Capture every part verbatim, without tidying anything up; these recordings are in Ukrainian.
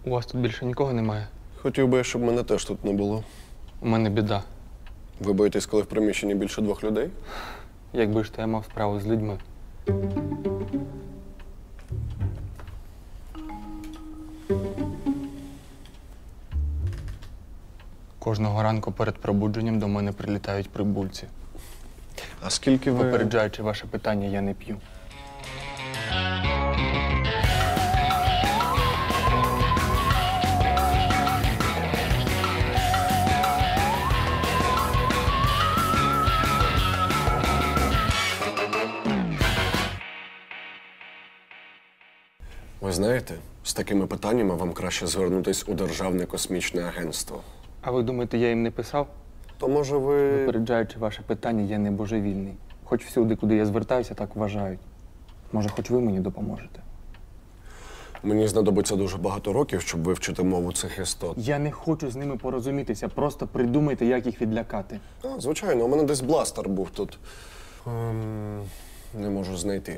У вас тут більше нікого немає? Хотів би, щоб мене теж тут не було. У мене біда. Ви боїтесь, коли в приміщенні більше двох людей? Якби ж то я мав справу з людьми. Кожного ранку перед пробудженням до мене прилітають прибульці. А скільки ви… Попереджаючи ваше питання, я не п'ю. Ви знаєте, з такими питаннями вам краще звернутись у Державне космічне агентство. А ви думаєте, я їм не писав? То, може, ви… Попереджаючи ваше питання, я не божевільний. Хоч всюди, куди я звертаюся, так вважають. Може, хоч ви мені допоможете? Мені знадобиться дуже багато років, щоб вивчити мову цих істот. Я не хочу з ними порозумітися. Просто придумайте, як їх відлякати. А, звичайно, у мене десь бластер був тут. Ем, не можу знайти.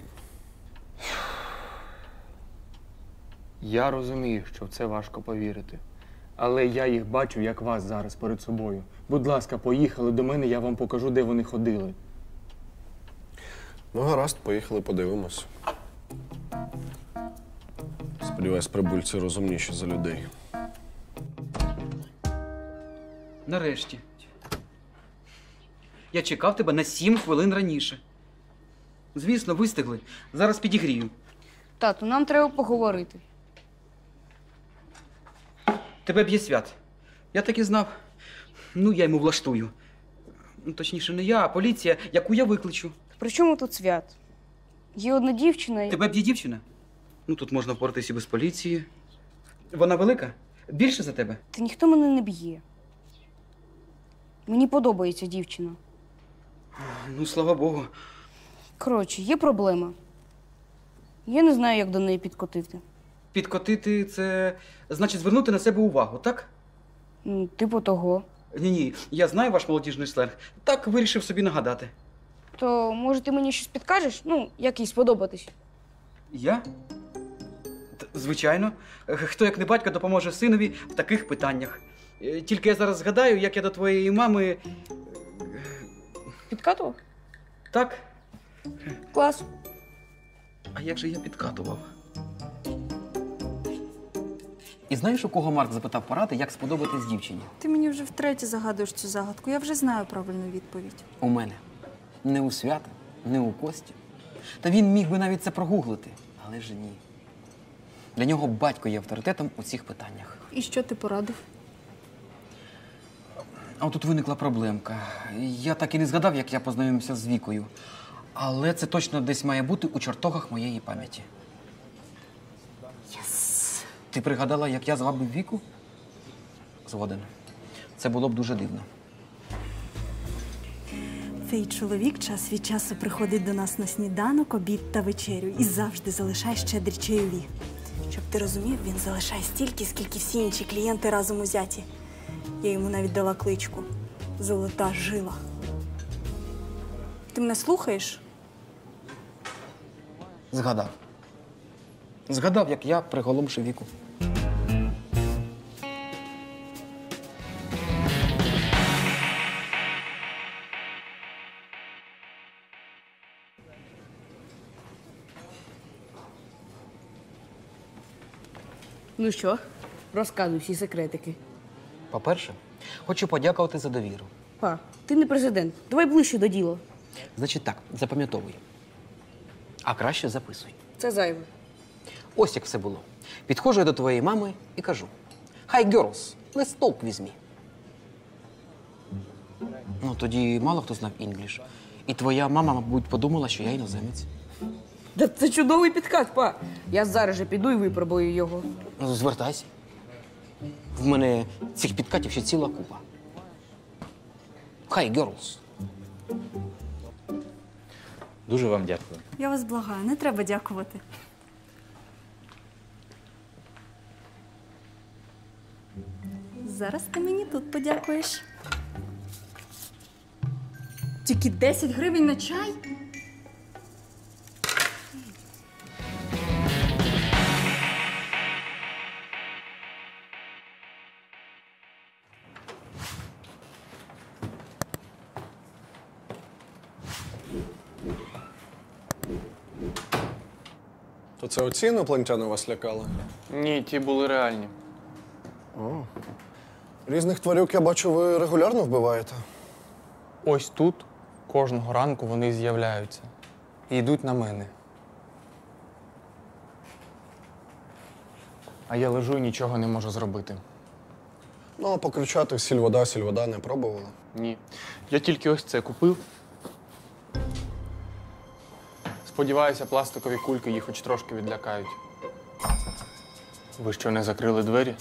Я розумію, що в це важко повірити. Але я їх бачу, як вас зараз перед собою. Будь ласка, поїхали до мене, я вам покажу, де вони ходили. Ну, гаразд, поїхали, подивимось. Сподіваюсь, прибульці розумніші за людей. Нарешті. Я чекав тебе на сім хвилин раніше. Звісно, вистигли. Зараз підігрію. Тату, нам треба поговорити. Тебе б'є Свят. Я так і знав. Ну, я йому влаштую. Ну, точніше, не я, а поліція, яку я викличу. При чому тут Свят? Є одна дівчина і… Тебе б'є дівчина? Ну, тут можна впоратися і без поліції. Вона велика? Більше за тебе? Та ніхто мене не б'є. Мені подобається дівчина. Ну, слава Богу. Коротше, є проблема. Я не знаю, як до неї підкотити. Підкотити – це значить звернути на себе увагу, так? Ну, типу того. Ні-ні, я знаю ваш молодіжний сленг. Так вирішив собі нагадати. То, може, ти мені щось підкажеш? Ну, як їй сподобатись? Я? Т- Звичайно. Е, Хто, як не батько, допоможе синові в таких питаннях. Е, Тільки я зараз згадаю, як я до твоєї мами… Підкатував? Так? Клас. А як же я підкатував? І знаєш, у кого Марк запитав поради, як сподобатись дівчині? Ти мені вже втретє загадуєш цю загадку. Я вже знаю правильну відповідь. У мене. Не у Свята, не у Кості. Та він міг би навіть це прогуглити. Але ж ні. Для нього батько є авторитетом у цих питаннях. І що ти порадив? А от тут виникла проблемка. Я так і не згадав, як я познайомився з Вікою. Але це точно десь має бути у чертогах моєї пам'яті. Єс! Ти пригадала, як я звабив Віку? Згоден. Це було б дуже дивно. Цей чоловік час від часу приходить до нас на сніданок, обід та вечерю і завжди залишає щедрі чайові. Щоб ти розумів, він залишає стільки, скільки всі інші клієнти разом узяті. Я йому навіть дала кличку «Золота жила». Ти мене слухаєш? Згадав. Згадав, як я приголомшив Віку. Ну що, розказуй всі секретики. По-перше, хочу подякувати за довіру. Па, ти не президент. Давай ближче до діла. Значить так, запам'ятовуй. А краще записуй. Це зайве. Ось як все було. Підходжу я до твоєї мами і кажу: «Hi, girls, let's talk with me». Ну, тоді мало хто знав інгліш. І твоя мама, мабуть, подумала, що я іноземець. Та це чудовий підкат, па. Я зараз же піду і випробую його. Ну, звертайся. В мене цих підкатів ще ціла купа. Hi, girls. Дуже вам дякую. Я вас благаю, не треба дякувати. Зараз ти мені тут подякуєш. Тільки десять гривень на чай? То це оці інопланетяни вас лякали? Ні, ті були реальні. Різних тварюк, я бачу, ви регулярно вбиваєте. Ось тут кожного ранку вони з'являються і йдуть на мене. А я лежу і нічого не можу зробити. Ну, а покричати сіль-вода, сіль-вода не пробували? Ні. Я тільки ось це купив. Сподіваюся, пластикові кульки їх хоч трошки відлякають. Ви що, не закрили двері?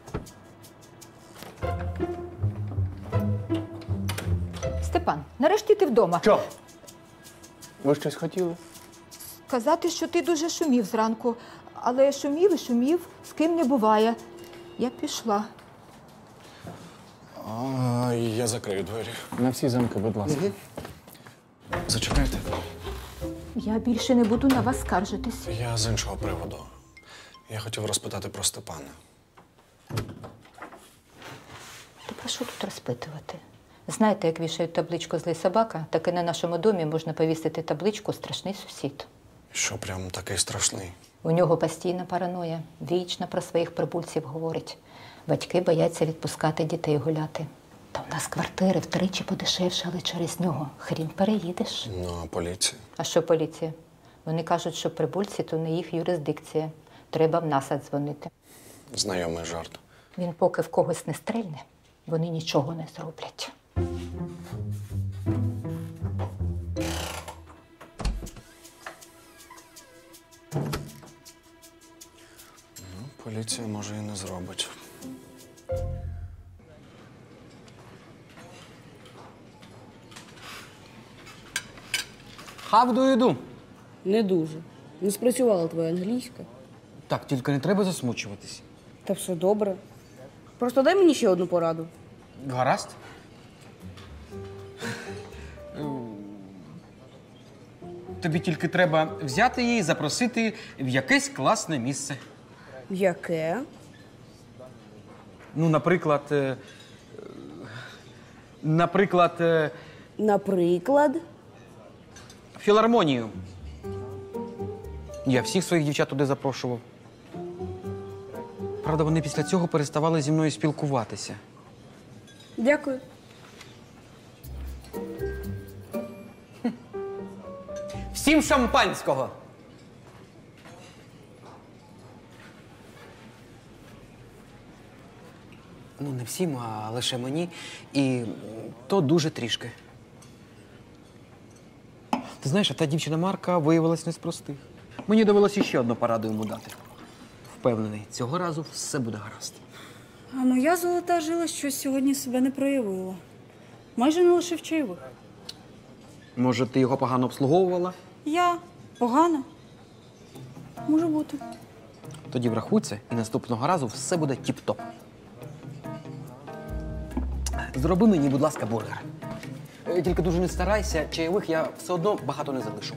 Степан, нарешті ти вдома. Що? Ви щось хотіли? Казати, що ти дуже шумів зранку. Але шумів і шумів, з ким не буває. Я пішла. А, я закрию двері. На всі замки, будь ласка. Зачекайте. Я більше не буду на вас скаржитись. Я з іншого приводу. Я хотів розпитати про Степана. Та про що тут розпитувати? Знаєте, як вішають табличку «Злий собака», так і на нашому домі можна повісити табличку «Страшний сусід». Що прям такий страшний? У нього постійна параноя. Вічно про своїх прибульців говорить. Батьки бояться відпускати дітей гуляти. Та у нас квартири втричі подешевшали через нього. Хрін переїдеш. Ну, а поліція? А що поліція? Вони кажуть, що прибульці – то не їх юрисдикція. Треба в насад дзвонити. Знайомий жарт. Він поки в когось не стрельне, вони нічого не зроблять. Поліція, може, і не зробить. How do you do? Не дуже. Не спрацювала твоя англійська. Так, тільки не треба засмучуватись. Та все добре. Просто дай мені ще одну пораду. Гаразд? Тобі тільки треба взяти її і запросити в якесь класне місце. Яке? Ну, наприклад, е, е, наприклад, е, Наприклад, філармонію. Я всіх своїх дівчат туди запрошував. Правда, вони після цього переставали зі мною спілкуватися. дякую. Всім шампанського! Ну, не всім, а лише мені. І то дуже трішки. Ти знаєш, а та дівчина Марка виявилась не з простих. Мені довелося ще одну пораду йому дати. Впевнений, цього разу все буде гаразд. А моя золота жила щось сьогодні себе не проявила. Майже не лишив чайових. Може, ти його погано обслуговувала? Я погано? Може бути. Тоді врахуй це, і наступного разу все буде тіп-топ. Зроби мені, будь ласка, бургер. Е, Тільки дуже не старайся, чайових я все одно багато не залишу.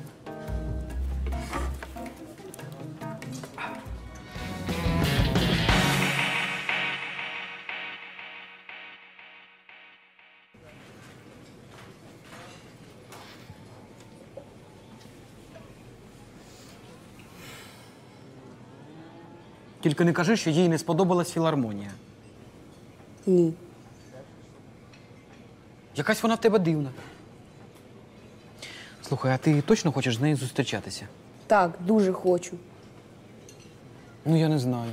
Тільки не кажи, що їй не сподобалась філармонія. Ні. Якась вона в тебе дивна. Слухай, а ти точно хочеш з нею зустрічатися? Так, дуже хочу. Ну, я не знаю.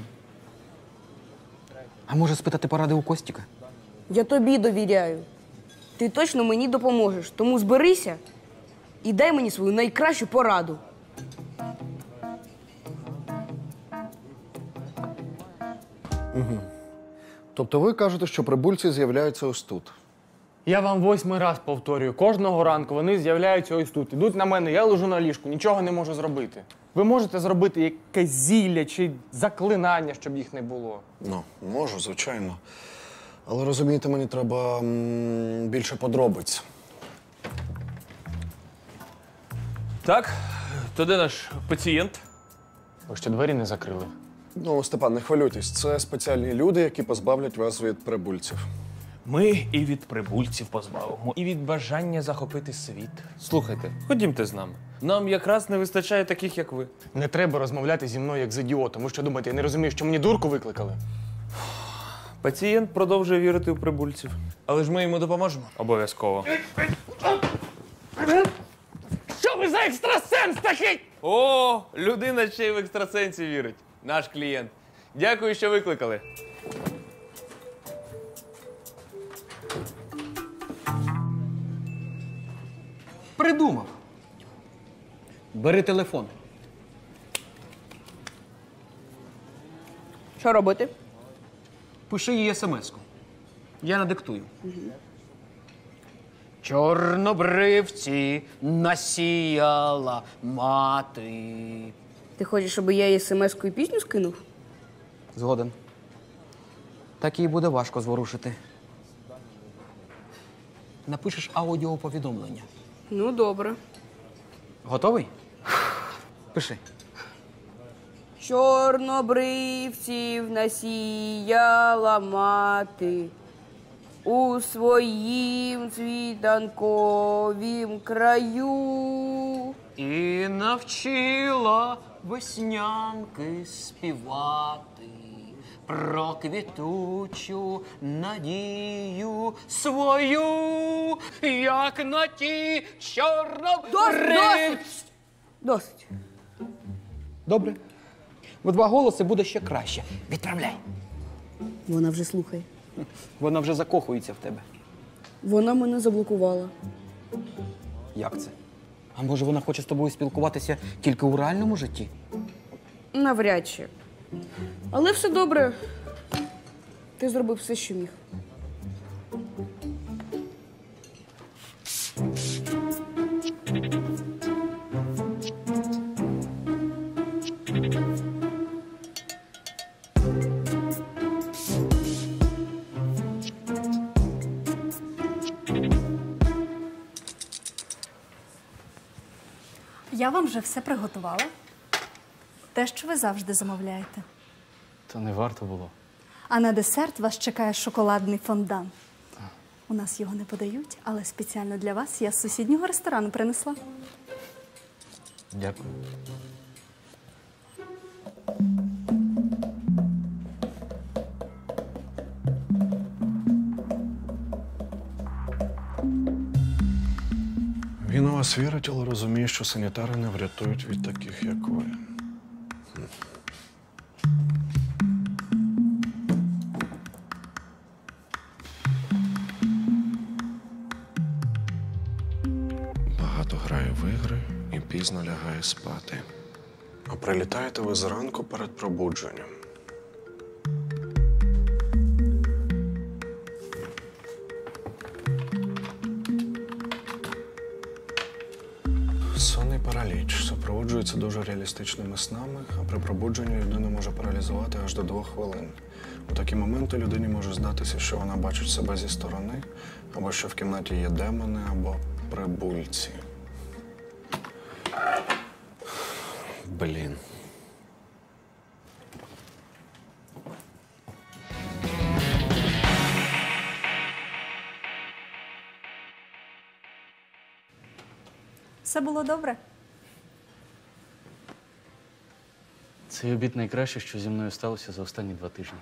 А може спитати поради у Костіка? Я тобі довіряю. Ти точно мені допоможеш. Тому зберися і дай мені свою найкращу пораду. Тобто ви кажете, що прибульці з'являються ось тут? Я вам восьмий раз повторюю, кожного ранку вони з'являються ось тут. Ідуть на мене, я лежу на ліжку, нічого не можу зробити. Ви можете зробити якесь зілля чи заклинання, щоб їх не було. Ну, можу, звичайно. Але розумієте, мені треба м, більше подробиць. Так, то де наш пацієнт? Ви ще двері не закрили. Ну, Степан, не хвилюйтесь, це спеціальні люди, які позбавлять вас від прибульців. Ми і від прибульців позбавимо, і від бажання захопити світ. Слухайте, ходімте з нами. Нам якраз не вистачає таких, як ви. Не треба розмовляти зі мною як з ідіотом. Ви що думаєте, я не розумію, що мені дурку викликали? Пацієнт продовжує вірити у прибульців. Але ж ми йому допоможемо. Обов'язково. Що ви за екстрасенс такий? О, людина ще й в екстрасенсів вірить. Наш клієнт. Дякую, що викликали. Придумав. Бери телефон. Що робити? Пиши їй смс-ку. Я надиктую. Угу. Чорнобривці насіяла мати. Ти хочеш, щоб я їй смс-ку і пісню скинув? Згоден. Так їй буде важко зворушити. Напишеш аудіоповідомлення. Ну, добре. Готовий? Пиши. Чорнобривців насіяла мати у своїм світанковім краю. І навчила веснянки співати про квітучу надію свою, як на ті чорнобривці. Досить! Досить. Добре. В два голоси буде ще краще. Відправляй. Вона вже слухає. Вона вже закохується в тебе. Вона мене заблокувала. Як це? А може вона хоче з тобою спілкуватися тільки у реальному житті? Навряд чи. Але все добре. Ти зробив все, що міг. Я вам вже все приготувала. Те, що ви завжди замовляєте. То не варто було. А на десерт вас чекає шоколадний фондан. У нас його не подають, але спеціально для вас я з сусіднього ресторану принесла. Дякую. Він у вас вірить, але розуміє, що санітари не врятують від таких, як ви. Багато грає в ігри і пізно лягає спати. А прилітаєте ви зранку перед пробудженням. Сонний параліч супроводжується дуже реалістичними снами, а при пробудженні людина може паралізувати аж до двох хвилин. У такі моменти людині може здатися, що вона бачить себе зі сторони, або що в кімнаті є демони, або прибульці. Блін. Все було добре? Цей обід найкраще, що зі мною сталося за останні два тижні.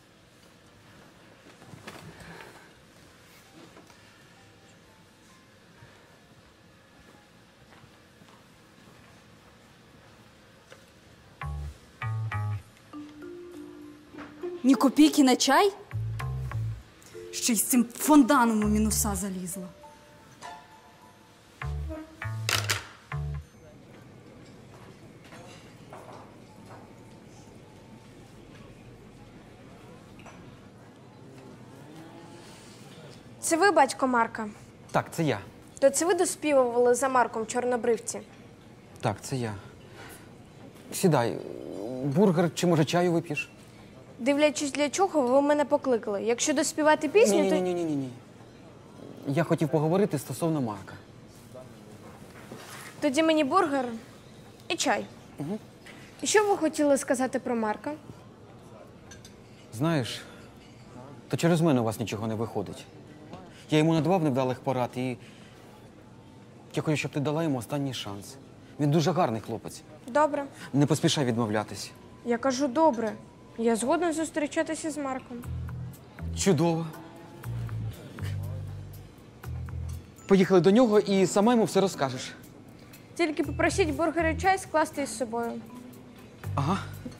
Ні копійки на чай? Ще й з цим фонданом у мінуса залізла. Це ви батько Марка? Так, це я. То це ви доспівували за Марком чорнобривці? Так, це я. Сідай. Бургер чи, може, чаю вип'єш? Дивлячись, для чого ви мене покликали. Якщо доспівати пісню, то... Ні-ні-ні-ні-ні. Я хотів поговорити стосовно Марка. Тоді мені бургер і чай. Угу. І що ви хотіли сказати про Марка? Знаєш, То через мене у вас нічого не виходить. Я йому надавав невдалих порад і я хочу, щоб ти дала йому останній шанс. Він дуже гарний хлопець. Добре. Не поспішай відмовлятись. Я кажу добре. Я згодна зустрічатися з Марком. Чудово. Поїхали до нього і сама йому все розкажеш. Тільки попросіть бургер і чай скласти із собою. Ага.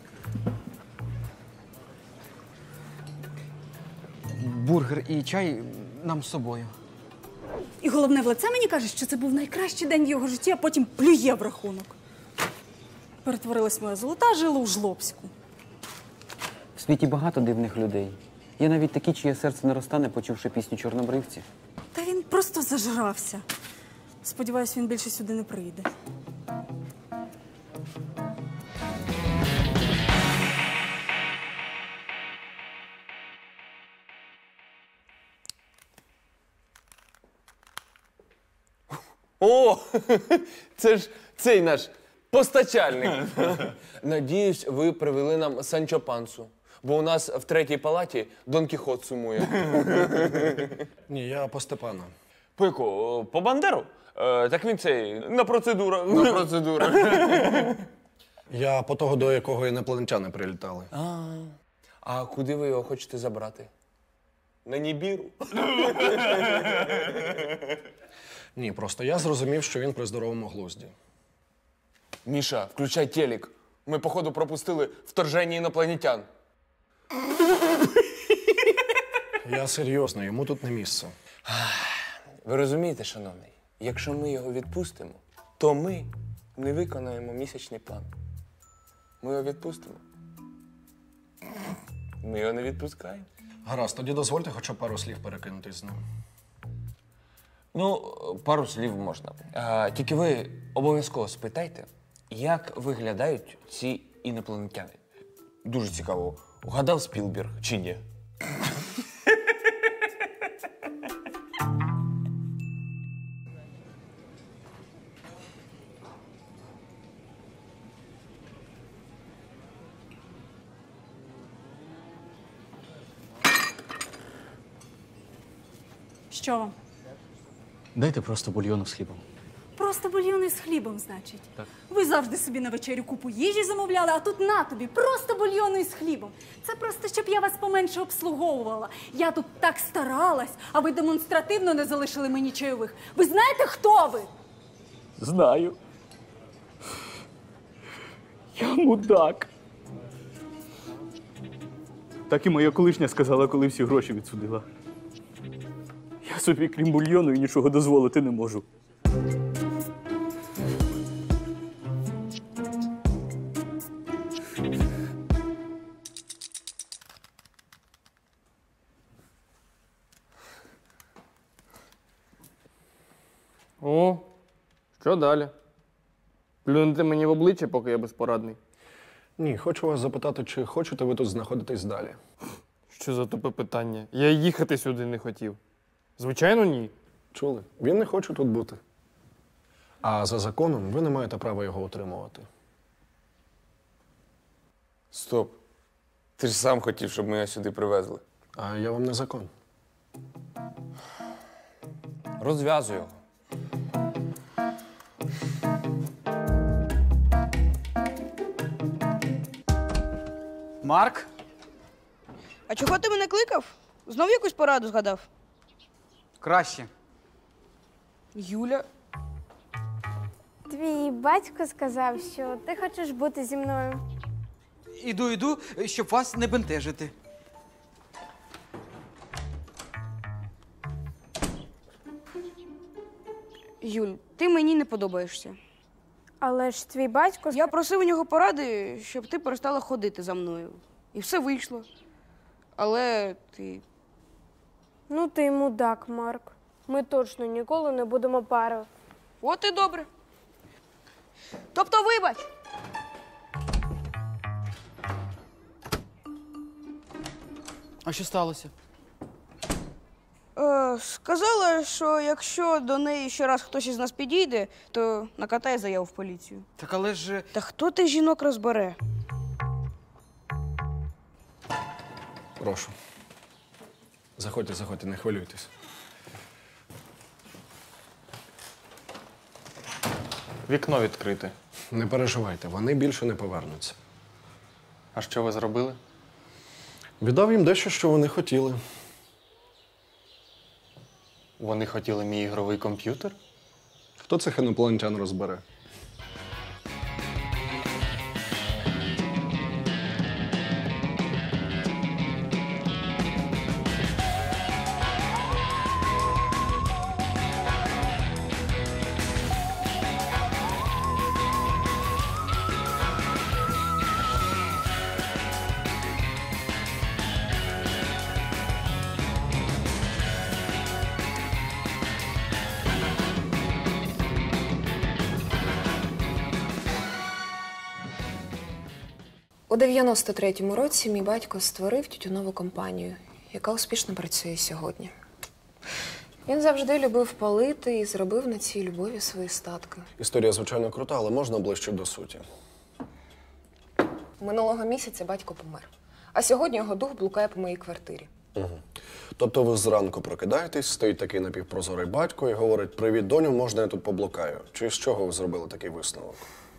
Бургер і чай нам з собою. І головне, в лице мені каже, що це був найкращий день в його житті, а потім плює в рахунок. Перетворилась моя золота жила у жлобську. В світі багато дивних людей. Є навіть такі, чиє серце не розтане, почувши пісню «Чорнобривці». Та він просто зажрався. Сподіваюсь, він більше сюди не прийде. О, це ж цей наш постачальник. Надіюсь, ви привели нам Санчо Пансу, бо у нас в третій палаті Дон Кіхот сумує. Ні, я по Степана. По яку? По Бандеру? Е, так він цей, на процедура. На процедура. Я по того, до якого інопланетяни прилітали. А, а куди ви його хочете забрати? На Нібіру? Ні, просто я зрозумів, що він при здоровому глузді. Міша, включай телек. Ми, походу, пропустили вторження інопланетян. Я серйозно, йому тут не місце. Ви розумієте, шановний, якщо ми його відпустимо, то ми не виконаємо місячний план. Ми його відпустимо. Ми його не відпускаємо. Гаразд, тоді дозвольте хоча б пару слів перекинутись з ним. Ну, пару слів можна. А, тільки ви обов'язково спитайте, як виглядають ці інопланетяни. Дуже цікаво, угадав Спілберг чи ні? Що вам? Дайте просто бульйону з хлібом. Просто бульйон із хлібом, значить. Так. Ви завжди собі на вечерю купу їжі замовляли, а тут на тобі просто бульйон із хлібом. Це просто, щоб я вас поменше обслуговувала. Я тут так старалась, а ви демонстративно не залишили мені чайових. Ви знаєте, хто ви? Знаю. Я мудак. Так і моя колишня сказала, коли всі гроші відсудила. Я собі, крім бульйону, і нічого дозволити не можу. О, що далі? Плюнути мені в обличчя, поки я безпорадний. Ні, хочу вас запитати, чи хочете ви тут знаходитись далі? Що за тупе питання? Я їхати сюди не хотів. Звичайно, ні. Чули? Він не хоче тут бути. А за законом ви не маєте права його утримувати. Стоп. Ти ж сам хотів, щоб ми його сюди привезли. А я вам не закон. Розв'язуй його. Марк? А чого ти мене кликав? Знов якусь пораду згадав? Краще. Юля? Твій батько сказав, що ти хочеш бути зі мною. Іду, іду, щоб вас не бентежити. Юль, ти мені не подобаєшся. Але ж твій батько... Я просив у нього поради, щоб ти перестала ходити за мною. І все вийшло. Але ти... Ну ти мудак, Марк. Ми точно ніколи не будемо парою. От і добре. Тобто вибач. А що сталося? Е, сказала, що якщо до неї ще раз хтось із нас підійде, то накатає заяву в поліцію. Так але ж... Та хто тих жінок розбере? Прошу. Заходьте, заходьте, не хвилюйтесь. Вікно відкрите. Не переживайте, вони більше не повернуться. А що ви зробили? Віддав їм дещо, що вони хотіли. Вони хотіли мій ігровий комп'ютер? Хто цих інопланетян розбере? У дев'яносто третьому році мій батько створив тютюнову компанію, яка успішно працює сьогодні. Він завжди любив палити і зробив на цій любові свої статки. Історія, звичайно, крута, але можна ближче до суті. Минулого місяця батько помер, а сьогодні його дух блукає по моїй квартирі. Угу. Тобто ви зранку прокидаєтесь, стоїть такий напівпрозорий батько і говорить: «Привіт, доню, можна я тут поблукаю?» Чи з чого ви зробили такий висновок?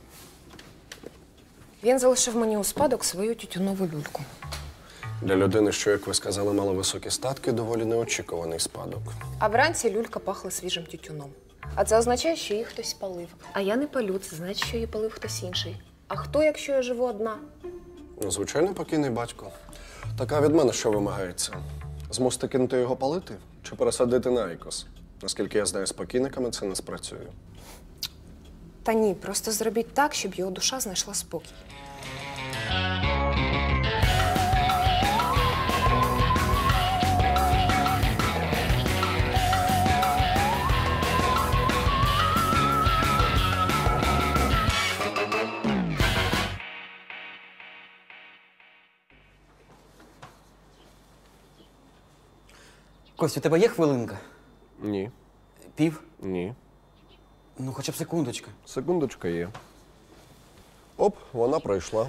Він залишив мені у спадок свою тютюнову люльку. Для людини, що, як ви сказали, мала високі статки, доволі неочікуваний спадок. А вранці люлька пахла свіжим тютюном. А це означає, що її хтось палив. А я не палю, це значить, що її палив хтось інший. А хто, якщо я живу одна? Ну, звичайно, покійний батько. Така від мене що вимагається? Змусити кинути його палити? Чи пересадити на айкос? Наскільки я знаю, з покійниками це не спрацює. Та ні, просто зробіть так, щоб його душа знайшла спокій. Кость, у тебе є хвилинка? Ні. Пів? Ні. Ну, хоча б секундочка. Секундочка є. Оп, вона пройшла.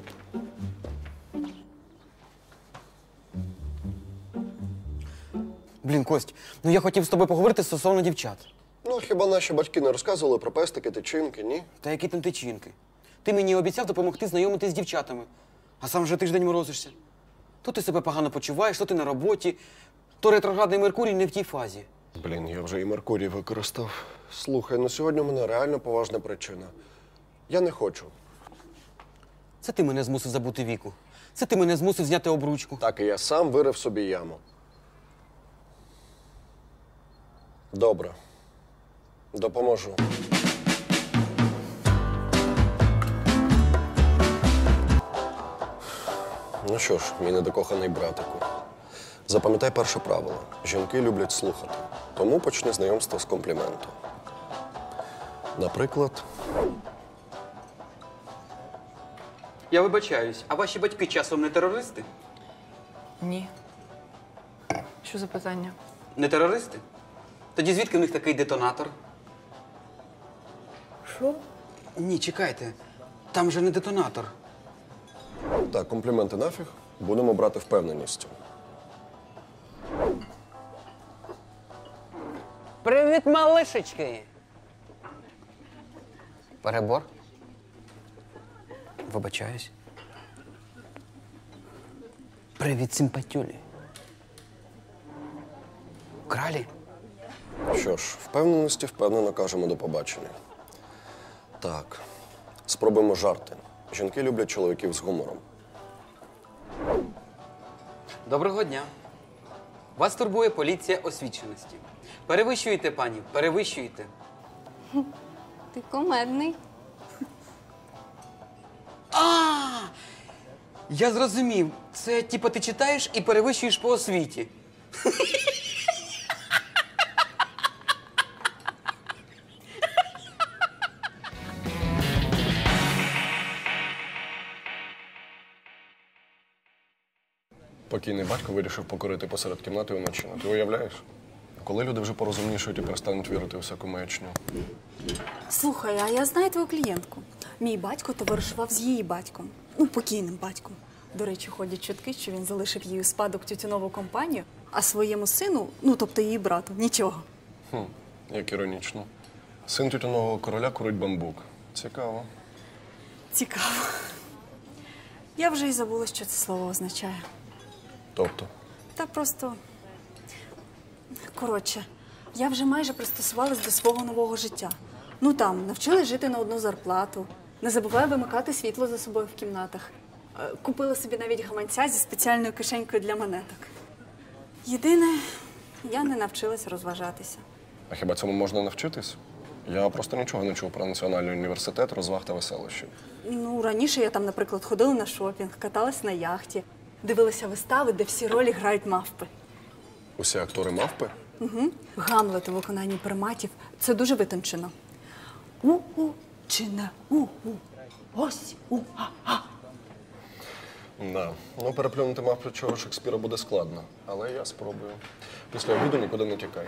Блін, Кость, ну я хотів з тобою поговорити стосовно дівчат. Ну, хіба наші батьки не розказували про пестики, тичинки, ні? Та які там тичинки? Ти мені обіцяв допомогти знайомитись з дівчатами, а сам вже тиждень морозишся. То ти себе погано почуваєш, то ти на роботі, то ретроградний Меркурій не в тій фазі. Блін, я вже і Меркурій використав. Слухай, ну сьогодні у мене реально поважна причина. Я не хочу. Це ти мене змусив забути Віку. Це ти мене змусив зняти обручку. Так, і я сам вирив собі яму. Добре. Допоможу. Ну що ж, мій недокоханий братику. Запам'ятай перше правило. Жінки люблять слухати. Тому почни знайомство з компліменту. Наприклад, Я вибачаюсь, а ваші батьки часом не терористи? Ні. Що за питання? Не терористи? Тоді звідки в них такий детонатор? Що? Ні, чекайте. Там же не детонатор. так, компліменти нафіг, будемо брати впевненістю. Привіт, малишечки! Перебор? Вибачаюсь. Привіт, симпатюлі. Кралі? Що ж, впевненості впевнено кажемо до побачення. Так, спробуємо жарти. Жінки люблять чоловіків з гумором. Доброго дня. Вас турбує поліція освіченості. Перевищуєте, пані, перевищуєте. Ти кумедний. А! Я зрозумів. Це типу ти читаєш і перевищуєш по освіті. Покійний батько вирішив покорити посеред кімнати уночі. Ти уявляєш? Коли люди вже порозумнішують і перестануть вірити у всяку маячню? Слухай, а я знаю твою клієнтку. Мій батько товаришував з її батьком. Ну, покійним батьком. До речі, ходять чутки, що він залишив їй у спадок тютюнову компанію, А своєму сину, ну тобто її брату, нічого. Хм, як іронічно. Син тютюнового короля курить бамбук. Цікаво. Цікаво. Я вже й забула, що це слово означає. Тобто? Та просто. Коротше, я вже майже пристосувалась до свого нового життя. Ну там, навчилась жити на одну зарплату, не забуваю вимикати світло за собою в кімнатах. Е, Купила собі навіть гаманця зі спеціальною кишенькою для монеток. Єдине, я не навчилась розважатися. А хіба цьому можна навчитись? Я просто нічого не чув про Національний університет розваг та веселощів. Ну, раніше я там, наприклад, ходила на шопінг, каталась на яхті, дивилася вистави, де всі ролі грають мавпи. Усі актори мавпи? Угу. Гамлет у виконанні приматів – це дуже витончено. У-у, чи не у-у, ось у-а-а. Да. Ну, переплюнути мавпичого Шекспіра буде складно, але я спробую. Після обіду нікуди не тікай.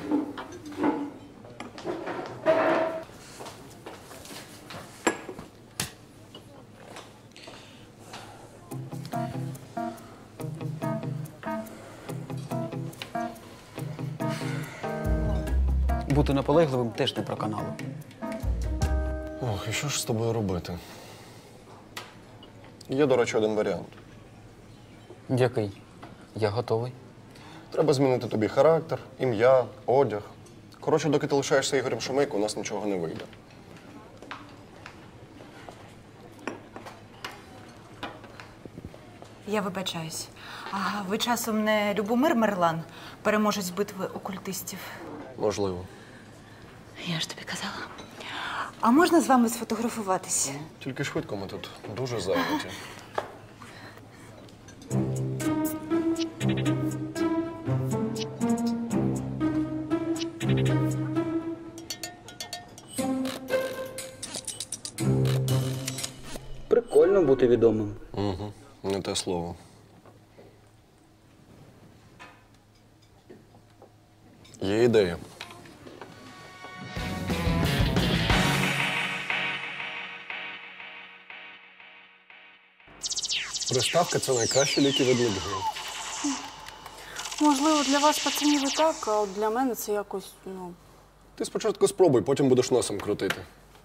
Бути наполегливим теж не про каналу. Ох, і що ж з тобою робити? Є, до речі, один варіант. Який? Я готовий. Треба змінити тобі характер, ім'я, одяг. Коротше, доки ти лишаєшся Ігорем Шумейко, у нас нічого не вийде. Я вибачаюсь. А ви часом не Любомир Мерлан, переможець битви окультистів? Можливо. Я ж тобі казала. А можна з вами сфотографуватися? Тільки швидко, ми тут дуже зайняті. Прикольно бути відомим. Угу. Не те слово. Є ідея. Приставка – це найкращі ліки від легені. Можливо, для вас, пацанів, і так, а от для мене це якось, ну… Ти спочатку спробуй, потім будеш носом крутити.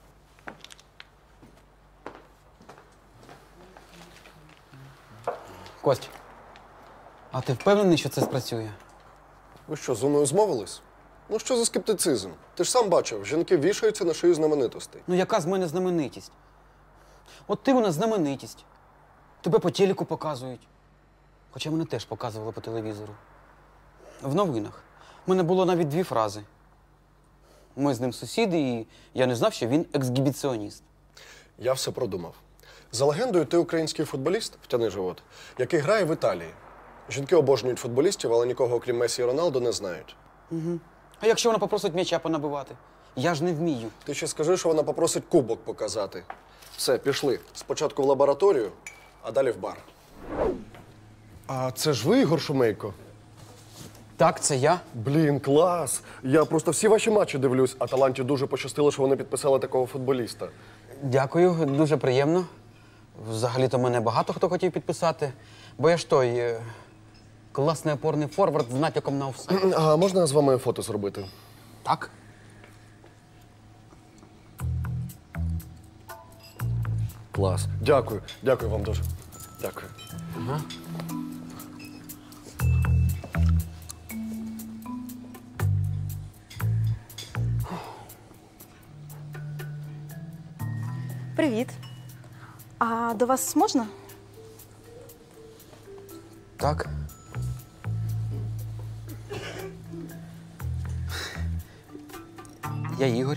Кость, а ти впевнений, що це спрацює? Ви що, зі мною змовились? Ну що за скептицизм? Ти ж сам бачив, жінки вішаються на шию знаменитостей. Ну яка з мене знаменитість? От ти у нас знаменитість. Тебе по телеку показують. Хоча мене теж показували по телевізору. В новинах. У мене було навіть дві фрази. Ми з ним сусіди, і я не знав, що він ексгібіціоніст. Я все продумав. За легендою, ти український футболіст, втяни живот, який грає в Італії. Жінки обожнюють футболістів, але нікого, окрім Месі і Роналдо, не знають. Угу. А якщо вона попросить м'яча понабивати? Я ж не вмію. Ти ще скажи, що вона попросить кубок показати. Все, пішли. Спочатку в лабораторію, а далі в бар. А це ж ви, Ігор Шумейко? Так, це я. Блін, клас! Я просто всі ваші матчі дивлюсь, а Таланті дуже пощастило, що вони підписали такого футболіста. Дякую, дуже приємно. Взагалі-то мене багато хто хотів підписати, бо я ж той е, класний опорний форвард з натяком на офсайд. А можна з вами фото зробити? Так. Клас. Дякую. Дякую вам дуже. Дякую. Ага. Привіт. А до вас можна? Так. Я Ігор.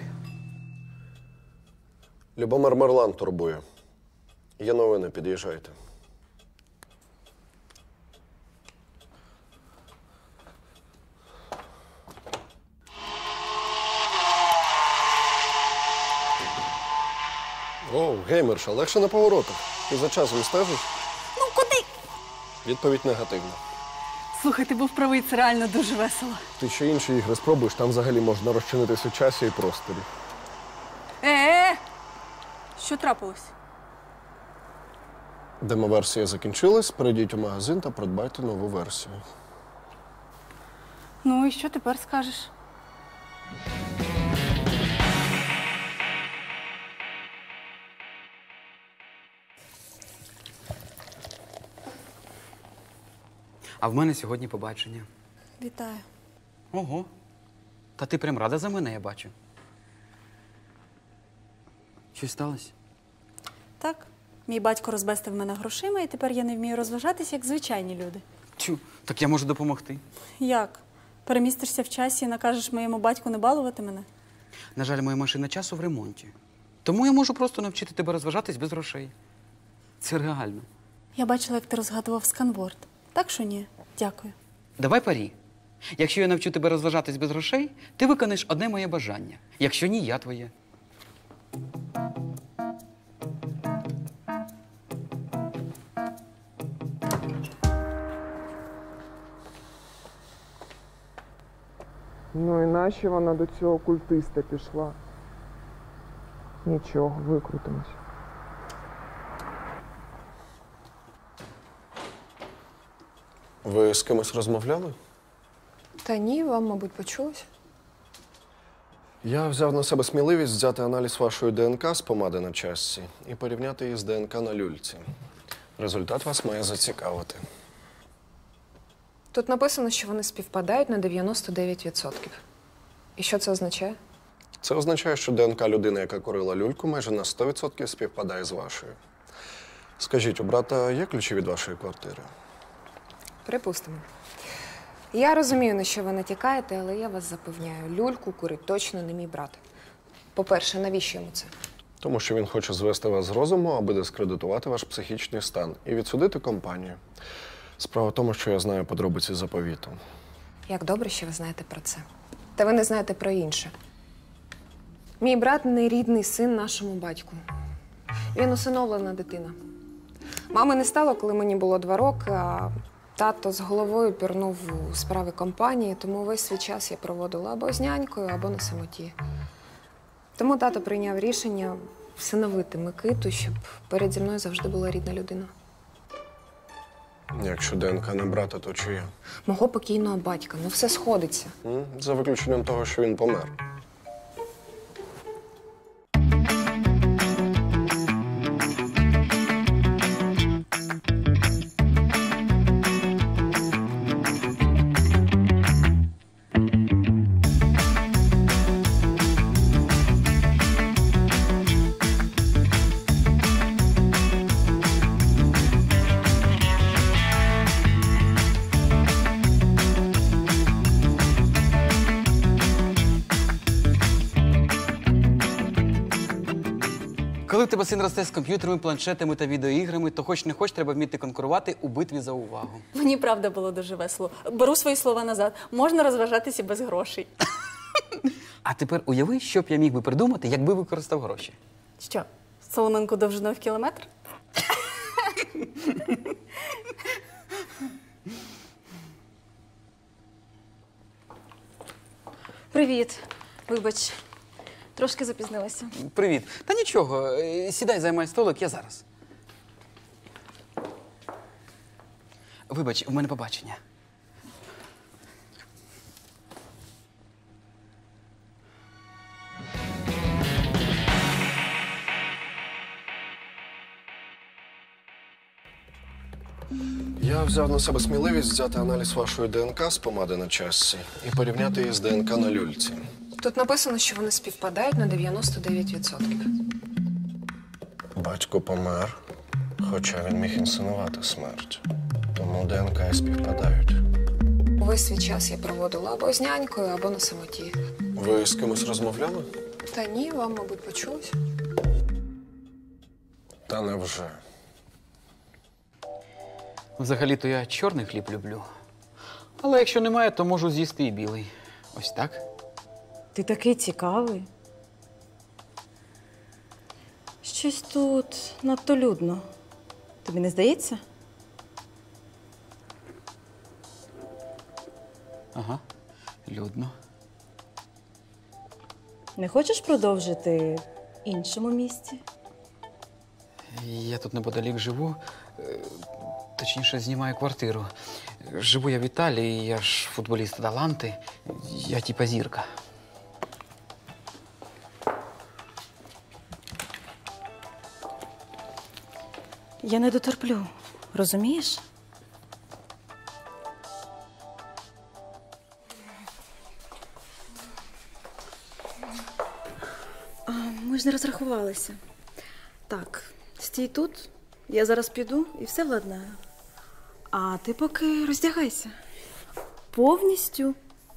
Любомир Мерлан турбує. Є новини, під'їжджайте. Оу, геймерша, легше на поворотах. Ти за часом стежиш? Ну, куди? Відповідь негативна. Слухай, ти був правий, це реально дуже весело. Ти ще інші ігри спробуєш, там взагалі можна розчинитися у часі і просторі. Е-е! Що трапилось? Демоверсія закінчилась, перейдіть у магазин та придбайте нову версію. Ну і що тепер скажеш? А в мене сьогодні побачення. Вітаю. Ого. Та ти прям рада за мене, я бачу. Щось сталося? Так, мій батько розбестив мене грошима, і тепер я не вмію розважатися, як звичайні люди. Тю, так я можу допомогти. Як? Перемістишся в часі і накажеш моєму батьку не балувати мене? На жаль, моя машина часу в ремонті. Тому я можу просто навчити тебе розважатись без грошей. Це реально. Я бачила, як ти розгадував сканворд. Так що ні? Дякую. Давай парі. Якщо я навчу тебе розважатись без грошей, ти виконаєш одне моє бажання. Якщо ні, я твоє. Ну і нащо вона до цього культиста пішла? Нічого, викрутимось. Ви з кимось розмовляли? Та ні, вам, мабуть, почулось. Я взяв на себе сміливість взяти аналіз вашої ДНК з помади на чашці і порівняти її з ДНК на люльці. Результат вас має зацікавити. Тут написано, що вони співпадають на дев'яносто дев'ять відсотків. І що це означає? Це означає, що ДНК людини, яка курила люльку, майже на сто відсотків співпадає з вашою. Скажіть, у брата є ключі від вашої квартири? Припустимо. Я розумію, на що ви натякаєте, але я вас запевняю, люльку курить точно не мій брат. По-перше, навіщо йому це? Тому що він хоче звести вас з розуму, аби дискредитувати ваш психічний стан і відсудити компанію. Справа в тому, що я знаю подробиці заповіту. Як добре, що ви знаєте про це. Та ви не знаєте про інше. Мій брат не рідний син нашому батьку. Він усиновлена дитина. Мами не стало, коли мені було два роки, а тато з головою пірнув у справи компанії, тому весь свій час я проводила або з нянькою, або на самоті. Тому тато прийняв рішення всиновити Микиту, щоб переді мною завжди була рідна людина. Якщо ДНК не брата, то чия? Мого покійного батька. Ну все сходиться. М? За виключенням того, що він помер. Коли в тебе син росте з комп'ютерами, планшетами та відеоіграми, то хоч не хоч треба вміти конкурувати у битві за увагу. Мені правда було дуже весело. Беру свої слова назад. Можна розважатися без грошей. А тепер уяви, що б я міг би придумати, якби використав гроші. Що, соломинку довжиною в кілометр? Привіт. Вибач, трошки запізнилася. Привіт. Та нічого, е, сідай, займай столик, я зараз. Вибач, у мене побачення. Я взяв на себе сміливість взяти аналіз вашої ДНК з помади на чашці і порівняти її з ДНК на люльці. Тут написано, що вони співпадають на дев'яносто дев'ять відсотків. Батько помер, хоча він міг інсценувати смерть. Тому ДНК і співпадають. Увесь свій час я проводила або з нянькою, або на самоті. Ви з кимось розмовляли? Та ні, вам, мабуть, почулось. Та невже. Взагалі-то я чорний хліб люблю. Але якщо немає, то можу з'їсти і білий. Ось так. Ти такий цікавий. Щось тут надто людно. Тобі не здається? Ага, людно. Не хочеш продовжити в іншому місці? Я тут неподалік живу, е, точніше, знімаю квартиру. Живу я в Італії, я ж футболіст Аталанти, я типа зірка. Я не дотерплю, розумієш? А, ми ж не розрахувалися. Так, стій тут, я зараз піду і все владнаю. А ти поки роздягайся. Повністю.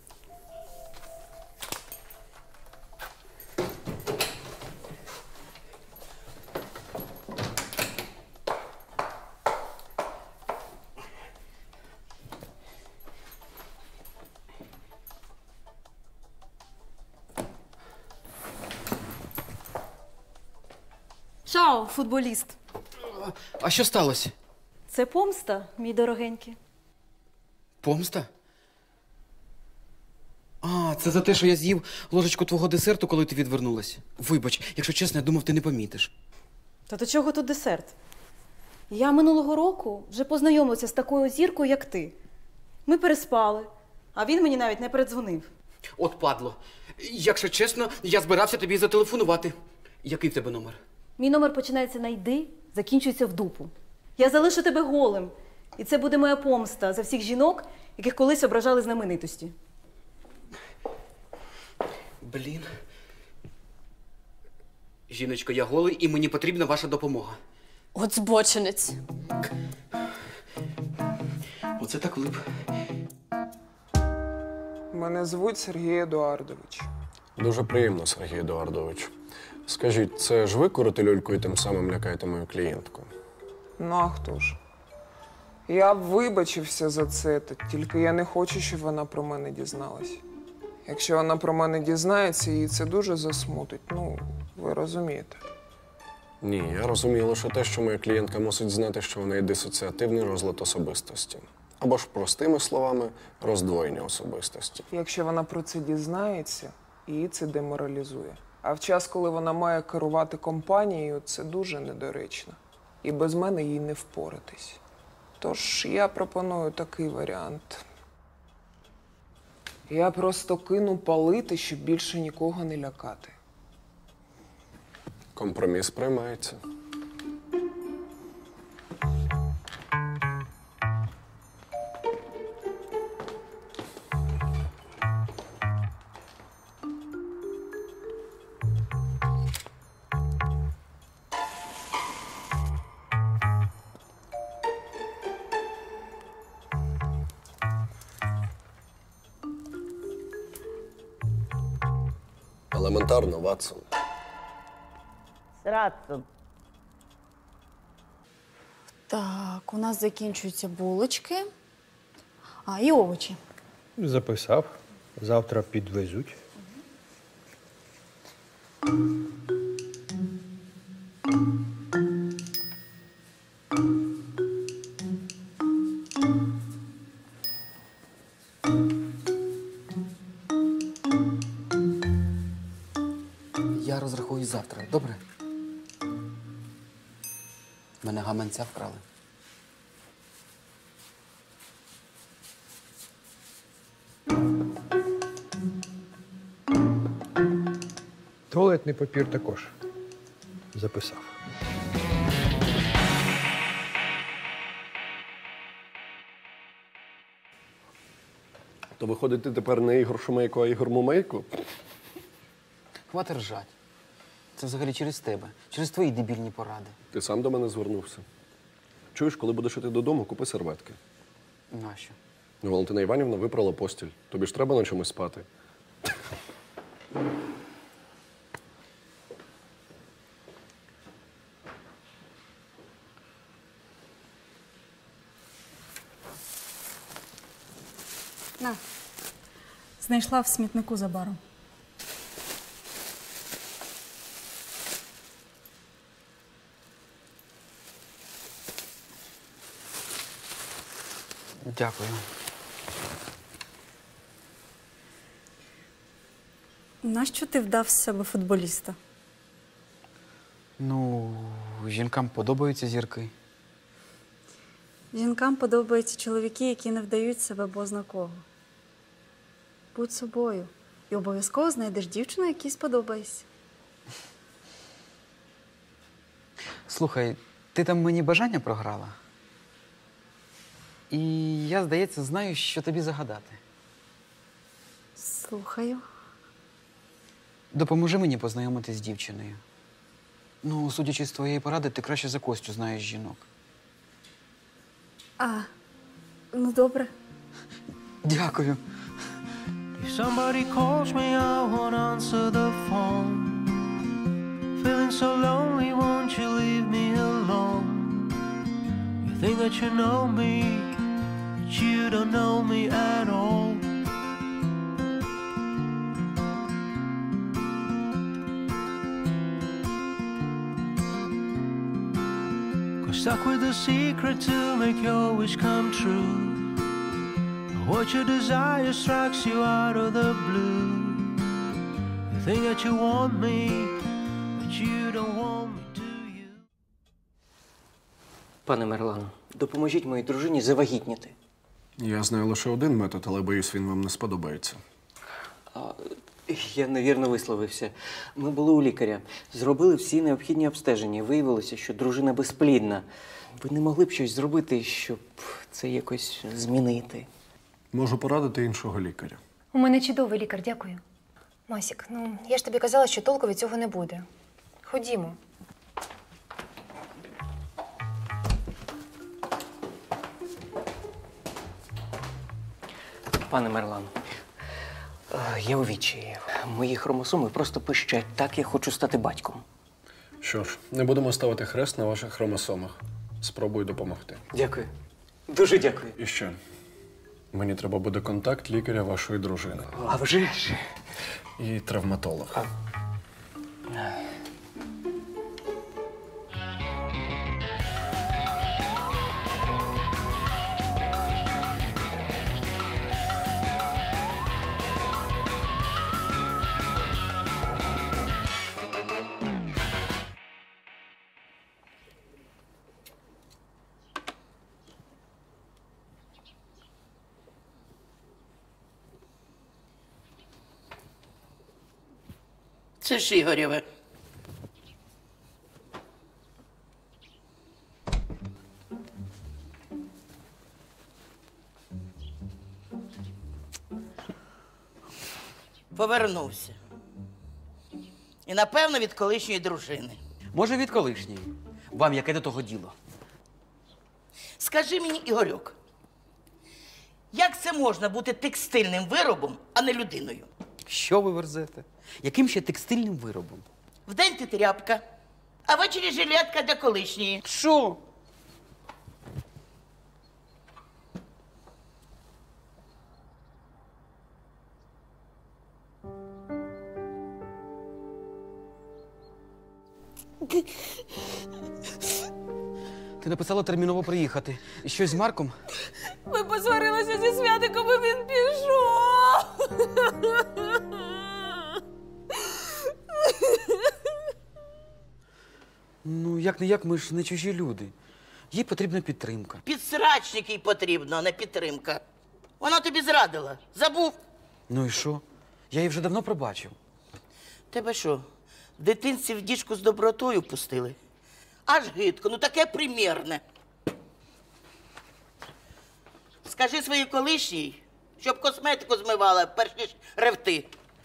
Чао, футболіст. А що сталося? Це помста, мій дорогенький. Помста? А, це за те, що я з'їв ложечку твого десерту, коли ти відвернулась. Вибач, якщо чесно, я думав, ти не помітиш. Та до чого тут десерт? Я минулого року вже познайомилася з такою зіркою, як ти. Ми переспали, а він мені навіть не передзвонив. От падло. Якщо чесно, я збирався тобі зателефонувати. Який в тебе номер? Мій номер починається на «йди», закінчується в дупу. Я залишу тебе голим. І це буде моя помста за всіх жінок, яких колись ображали знаменитості. Блін. Жіночко, я голий і мені потрібна ваша допомога. От збочинець. Оце так лип. Мене звуть Сергій Едуардович. Дуже приємно, Сергій Едуардович. Скажіть, це ж ви курите люльку і тим самим лякаєте мою клієнтку? Ну, а хто ж? Я б вибачився за це, та тільки я не хочу, щоб вона про мене дізналась. Якщо вона про мене дізнається, її це дуже засмутить. Ну, ви розумієте. Ні, я розумію лише те, що моя клієнтка мусить знати, що в неї дисоціативний розлад особистості. Або ж простими словами, роздвоєння особистості. Якщо вона про це дізнається, її це деморалізує. А в час, коли вона має керувати компанією, це дуже недоречно. І без мене їй не впоратись. Тож я пропоную такий варіант. Я просто кину палити, щоб більше нікого не лякати. Компроміс приймається. Елементарно, Ватсон. Сраться. Так, у нас закінчуються булочки. А, і овочі. Записав. Завтра підвезуть. Я розрахуюсь завтра, добре? Мене гаманця вкрали. Туалетний папір також. Записав. То виходить, ти тепер не Ігор Шумейко, а Ігор Мумейко? Хвати ржать. Це взагалі через тебе, через твої дебільні поради. Ти сам до мене звернувся. Чуєш, коли будеш іти додому, купи серветки. Нащо? Ну, Валентина Іванівна випрала постіль. Тобі ж треба на чомусь спати. На. Знайшла в смітнику за баром. Дякую. Нащо ти вдав з себе футболіста? Ну, жінкам подобаються зірки. Жінкам подобаються чоловіки, які не вдають себе бозна кого. Будь собою. І обов'язково знайдеш дівчину, якій сподобаєшся. Слухай, ти там мені бажання програла? І я, здається, знаю, що тобі загадати. Слухаю. Допоможи мені познайомитись з дівчиною. Ну, судячи з твоєї поради, ти краще за Костю знаєш жінок. А, ну добре. Дякую. If somebody calls me, I won't answer the phone. Feeling so lonely, won't you leave me alone? You think that you know me, but you don't know me at all. Got stuck with a secret to make your wish come true. What your desire strikes you out of the blue. You think that you want me, but you don't want me, do you? Пане Мерлан, допоможіть моїй дружині завагітніти. Я знаю лише один метод, але боюсь, він вам не сподобається. А, я невірно висловився. Ми були у лікаря, зробили всі необхідні обстеження. Виявилося, що дружина безплідна. Ви не могли б щось зробити, щоб це якось змінити? Можу порадити іншого лікаря. У мене чудовий лікар, дякую. Масік, ну я ж тобі казала, що толку від цього не буде. Ходімо. Пане Мерлан, я у відчаї. Мої хромосоми просто пищать. Так я хочу стати батьком. Що ж, не будемо ставити хрест на ваших хромосомах. Спробую допомогти. Дякую. Дуже дякую. І ще. Мені треба буде контакт лікаря вашої дружини. А вже ж. І травматолог. А... Це ж Ігорєве. Повернувся. І, напевно, від колишньої дружини. Може, від колишньої. Вам яке до того діло? Скажи мені, Ігорьок, як це можна бути текстильним виробом, а не людиною? Що ви верзете? Яким ще текстильним виробом? Вдень ти тряпка, а ввечері жилетка для колишньої. Що? Ти написала терміново приїхати. І щось з Марком? Ми посварилися зі Святиком, і він пішов. Ну, як-не-як, ми ж не чужі люди. Їй потрібна підтримка. Підсрачник їй потрібно, а не підтримка. Вона тобі зрадила. Забув? Ну і що? Я її вже давно пробачив. Тебе що, в дитинстві в діжку з добротою пустили? Аж гидко, ну таке примірне. Скажи своїй колишній, щоб косметику змивала, перш ніж ревти.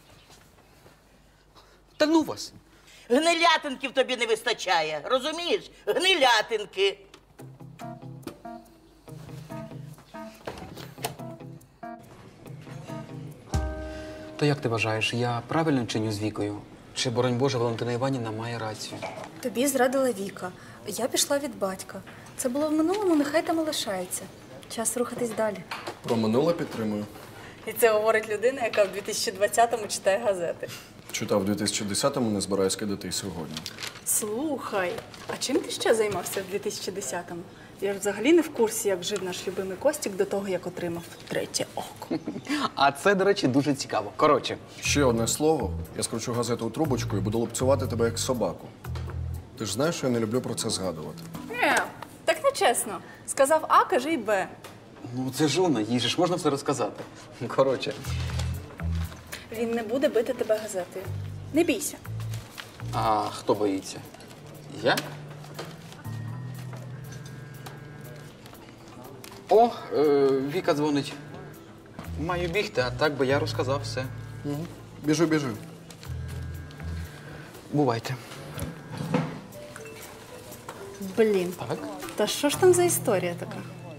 Та ну вас! Гнилятинків тобі не вистачає, розумієш? Гнилятинки. То як ти вважаєш, я правильно чиню з Вікою? Чи, боронь Боже, Валентина Іванівна має рацію? Тобі зрадила Віка. Я пішла від батька. Це було в минулому, нехай там і лишається. Час рухатись далі. Про минуле підтримую. І це говорить людина, яка в дві тисячі двадцятому читає газети. Читав в дві тисячі десятому, не збираюсь кидати і сьогодні. Слухай, а чим ти ще займався в дві тисячі десятому? Я ж взагалі не в курсі, як жив наш любимий Костік до того, як отримав третє око. А це, до речі, дуже цікаво. Коротше. Ще одне слово. Я скручу газету у трубочку і буду лупцювати тебе як собаку. Ти ж знаєш, що я не люблю про це згадувати. Е, так не давай чесно. Сказав А, кажи й Б. Ну, це ж вона, їй же ж можна все розказати. Коротше. Він не буде бити тебе газетою. Не бійся. А хто боїться? Я? О, е, Віка дзвонить. Маю бігти, а так би я розказав все. Угу. Біжу, біжу. Бувайте. Блін. Так? Та що ж там за історія така?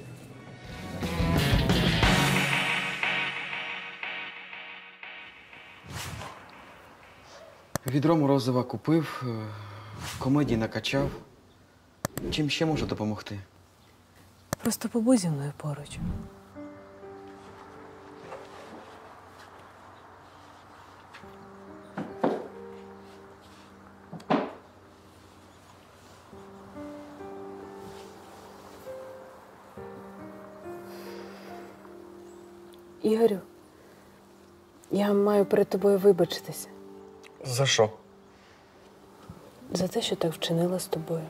Відро морозива купив, е, комедії накачав. Чим ще можу допомогти? Просто побудь зі мною поруч. Ігорю, я маю перед тобою вибачитися За що? за те, що так вчинила з тобою.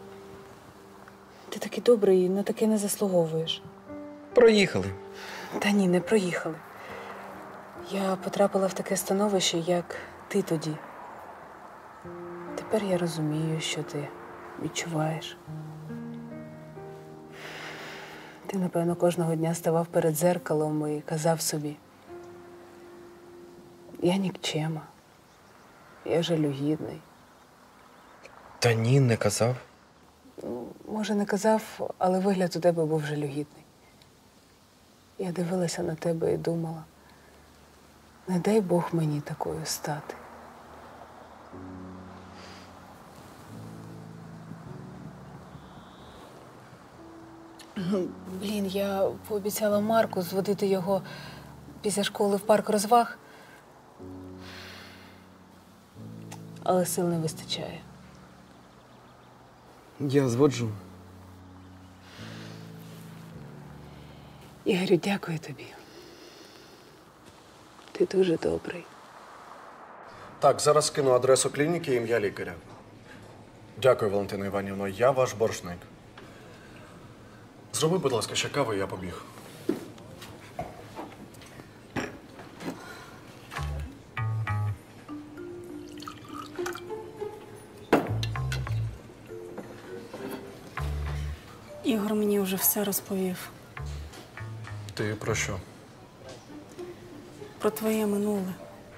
Ти такий добрий і на таке не заслуговуєш. Проїхали. Та ні, не проїхали. Я потрапила в таке становище, як ти тоді. Тепер я розумію, що ти відчуваєш. Ти, напевно, кожного дня ставав перед дзеркалом і казав собі: я нікчема, я жалюгідний. Та ні, не казав. Ну, може, не казав, але вигляд у тебе був жалюгідний. Я дивилася на тебе і думала: не дай Бог мені такою стати. Блін, я пообіцяла Марку зводити його після школи в парк розваг, але сил не вистачає. Я зводжу. Ігорю, дякую тобі. Ти дуже добрий. Так, зараз скину адресу клініки і ім'я лікаря. Дякую, Валентина Іванівно. Я ваш боржник. Зроби, будь ласка, ще каву, і я побіг. Ігор мені вже все розповів. Ти про що? Про твоє минуле.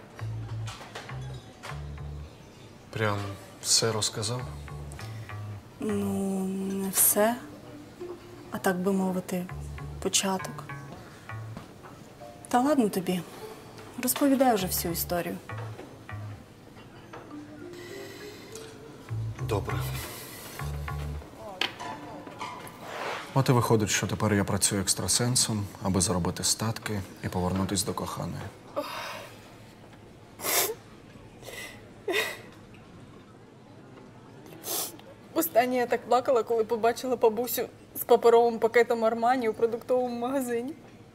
Прям все розказав? Ну, не все, а так би мовити, початок. Та ладно тобі, розповідай вже всю історію. Добре. От і виходить, що тепер я працюю екстрасенсом, аби заробити статки і повернутись до коханої. Останнє я так плакала, коли побачила бабусю з паперовим пакетом Армані у продуктовому магазині.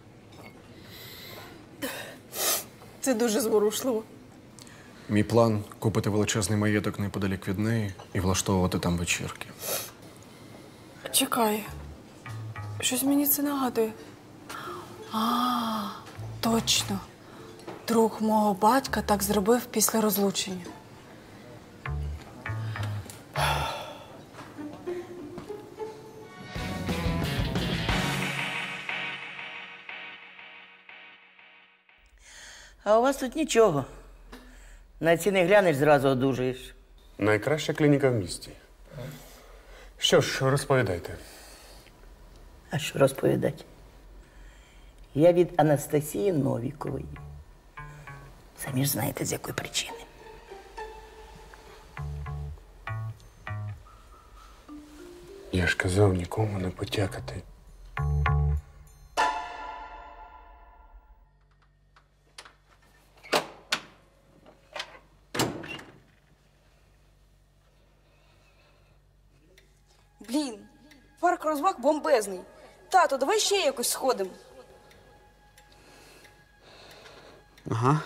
Це дуже зворушливо. Мій план – купити величезний маєток неподалік від неї і влаштовувати там вечірки. Чекай, щось мені це нагадує. А, точно. Друг мого батька так зробив після розлучення. А у вас тут нічого. На ціни глянеш, зразу одужаєш. Найкраща клініка в місті. Що ж, розповідайте. А що розповідати? Я від Анастасії Новікової. Самі ж знаєте, з якої причини. Я ж казав нікому не потякати. Блін, парк розваг бомбезний. Тато, давай ще якось сходимо. Ага,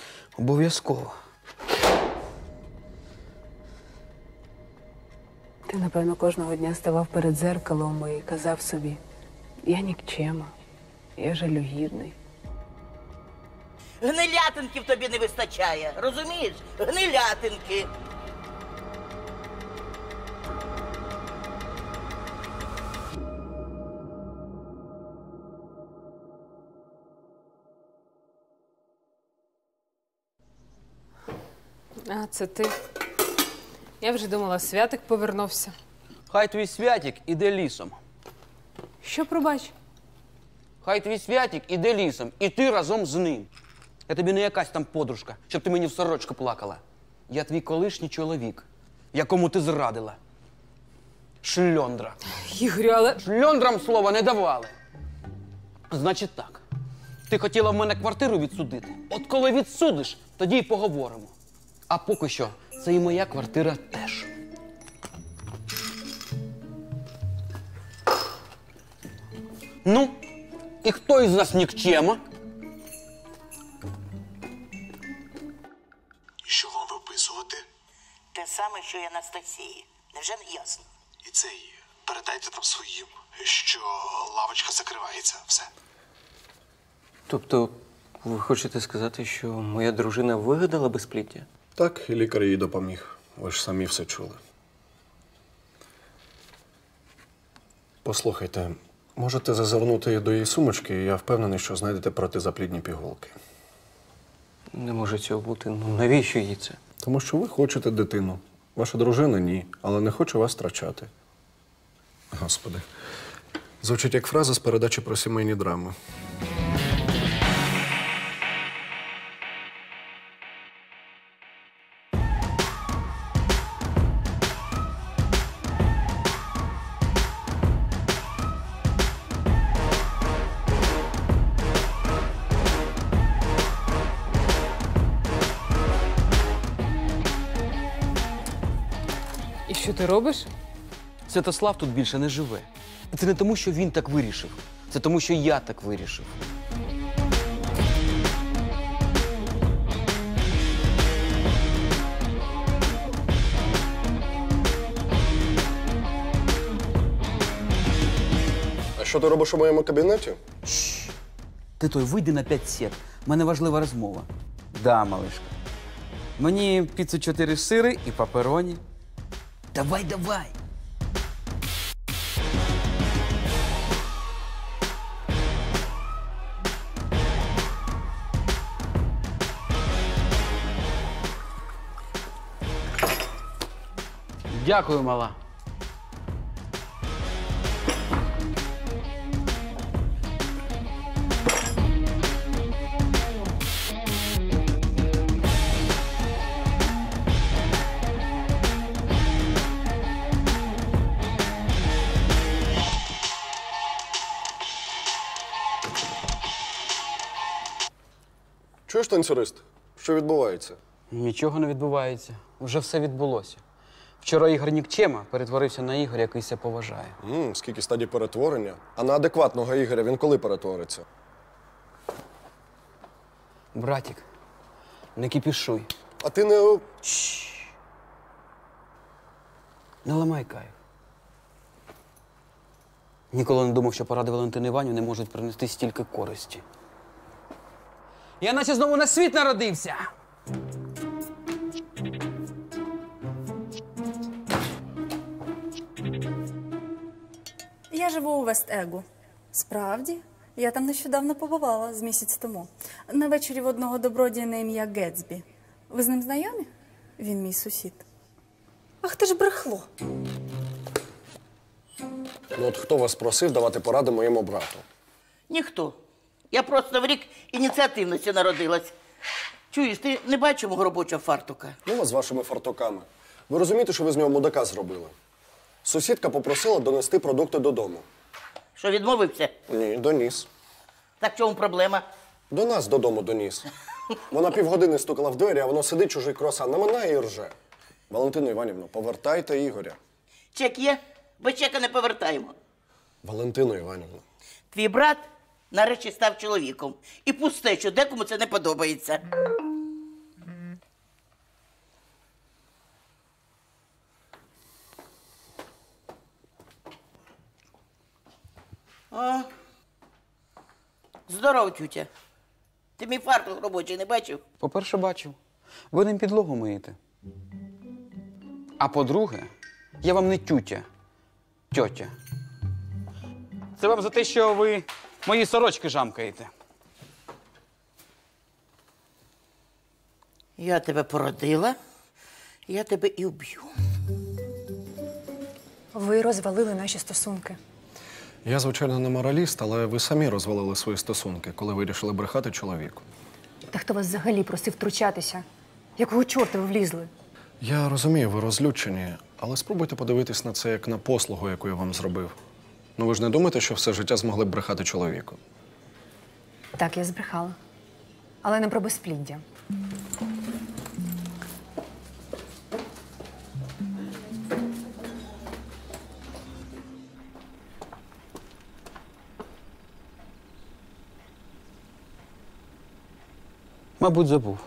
обов'язково. Ти Ти, напевно, кожного дня ставав перед дзеркалом і казав собі: я нікчема, я жалюгідний. Гнилятинки в тобі не вистачає, розумієш? Гнилятинки. А, це ти. Я вже думала, Святик повернувся. Хай твій Святик іде лісом. Що, пробач? Хай твій Святик іде лісом, і ти разом з ним. Я тобі не якась там подружка, щоб ти мені в сорочку плакала. Я твій колишній чоловік, якому ти зрадила. Шльондра. Ігорю, але... Шльондрам слова не давали. Значить так, ти хотіла в мене квартиру відсудити. От коли відсудиш, тоді й поговоримо. А поки що, це і моя квартира теж. Ну, і хто із нас нікчема? І що вам виписувати? Те саме, що й Анастасії. Невже не ясно? І це і передайте там своїм, що лавочка закривається. Все. Тобто, ви хочете сказати, що моя дружина вигадала безпліддя? Так, і лікар їй допоміг. Ви ж самі все чули. Послухайте, можете зазирнути до її сумочки, і я впевнений, що знайдете протизаплідні пігулки. Не може цього бути. Ну навіщо їй це? Тому що ви хочете дитину. Ваша дружина – ні, але не хоче вас втрачати. Господи. Звучить як фраза з передачі про сімейні драми. І що ти робиш? Святослав тут більше не живе. І це не тому, що він так вирішив. Це тому, що я так вирішив. А що ти робиш у моєму кабінеті? Ти той вийди на п'ять сет. У мене важлива розмова. Да, малишка. Мені піцу чотири сири і папероні. Давай, давай. Дякую, мала. Чуєш, танцюрист? Що відбувається? Нічого не відбувається. Вже все відбулося. Вчора Ігор нікчема перетворився на Ігоря, який себе поважає. Ммм, скільки стадій перетворення. А на адекватного Ігоря він коли перетвориться? Братік, не кипішуй. А ти не... Чш. Не ламай кайф. Ніколи не думав, що поради Валентини Іванівни можуть принести стільки користі. Я наче знову на світ народився. Я живу у Вест-Егу. Справді? Я там нещодавно побувала, з місяць тому. На вечорі в одного добродія на ім'я Гетсбі. Ви з ним знайомі? Він мій сусід. Ах, ти ж брехло. Ну от хто вас просив давати поради моєму брату? Ніхто. Я просто в рік ініціативності народилась. Чуєш, ти не бачив мого робочого фартука? Ну вас з вашими фартуками. Ви розумієте, що ви з нього мудака зробили? Сусідка попросила донести продукти додому. Що, відмовився? Ні, доніс. Так в чому проблема? До нас додому доніс. Вона півгодини стукала в двері, а воно сидить чужий круасан, наминає і рже. Валентино Іванівно, повертайте Ігоря. Чек є? Без чека не повертаємо. Валентино Іванівно. Твій брат нарешті став чоловіком. І пусте, що декому це не подобається. А? Здоров, тютя. Ти мій фартух робочий не бачив? По-перше, бачив. Ви ним підлогу миєте. А по-друге, я вам не тютя, тьотя. Це вам за те, що ви мої сорочки жамкаєте. Я тебе породила, я тебе і вб'ю. Ви розвалили наші стосунки. Я, звичайно, не мораліст, але ви самі розвалили свої стосунки, коли вирішили брехати чоловіку. Та хто вас взагалі просив втручатися? Якого чорта ви влізли? Я розумію, ви розлючені, але спробуйте подивитись на це як на послугу, яку я вам зробив. Ну ви ж не думаєте, що все життя змогли б брехати чоловіку? Так, я збрехала. Але не про безпліддя. Мабуть, забув.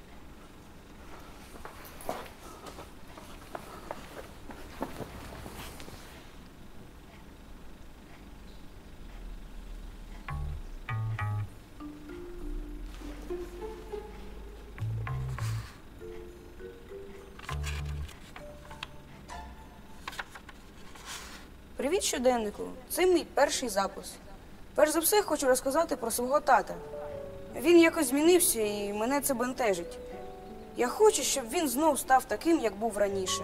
Привіт, щоденнику. Це мій перший запис. Перш за все, хочу розказати про свого тата. Він якось змінився, і мене це бентежить. Я хочу, щоб він знов став таким, як був раніше.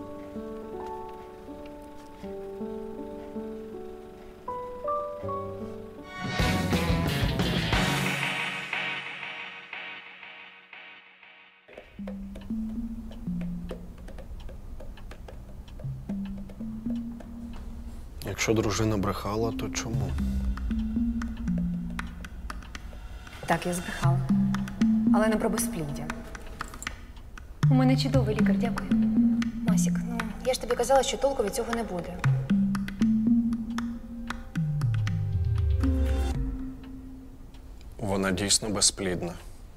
Якщо дружина брехала, то чому? Так, я збрехала. Але не про безпліддя. У мене чудовий лікар, дякую. Масік, ну, я ж тобі казала, що толку від цього не буде. Вона дійсно безплідна.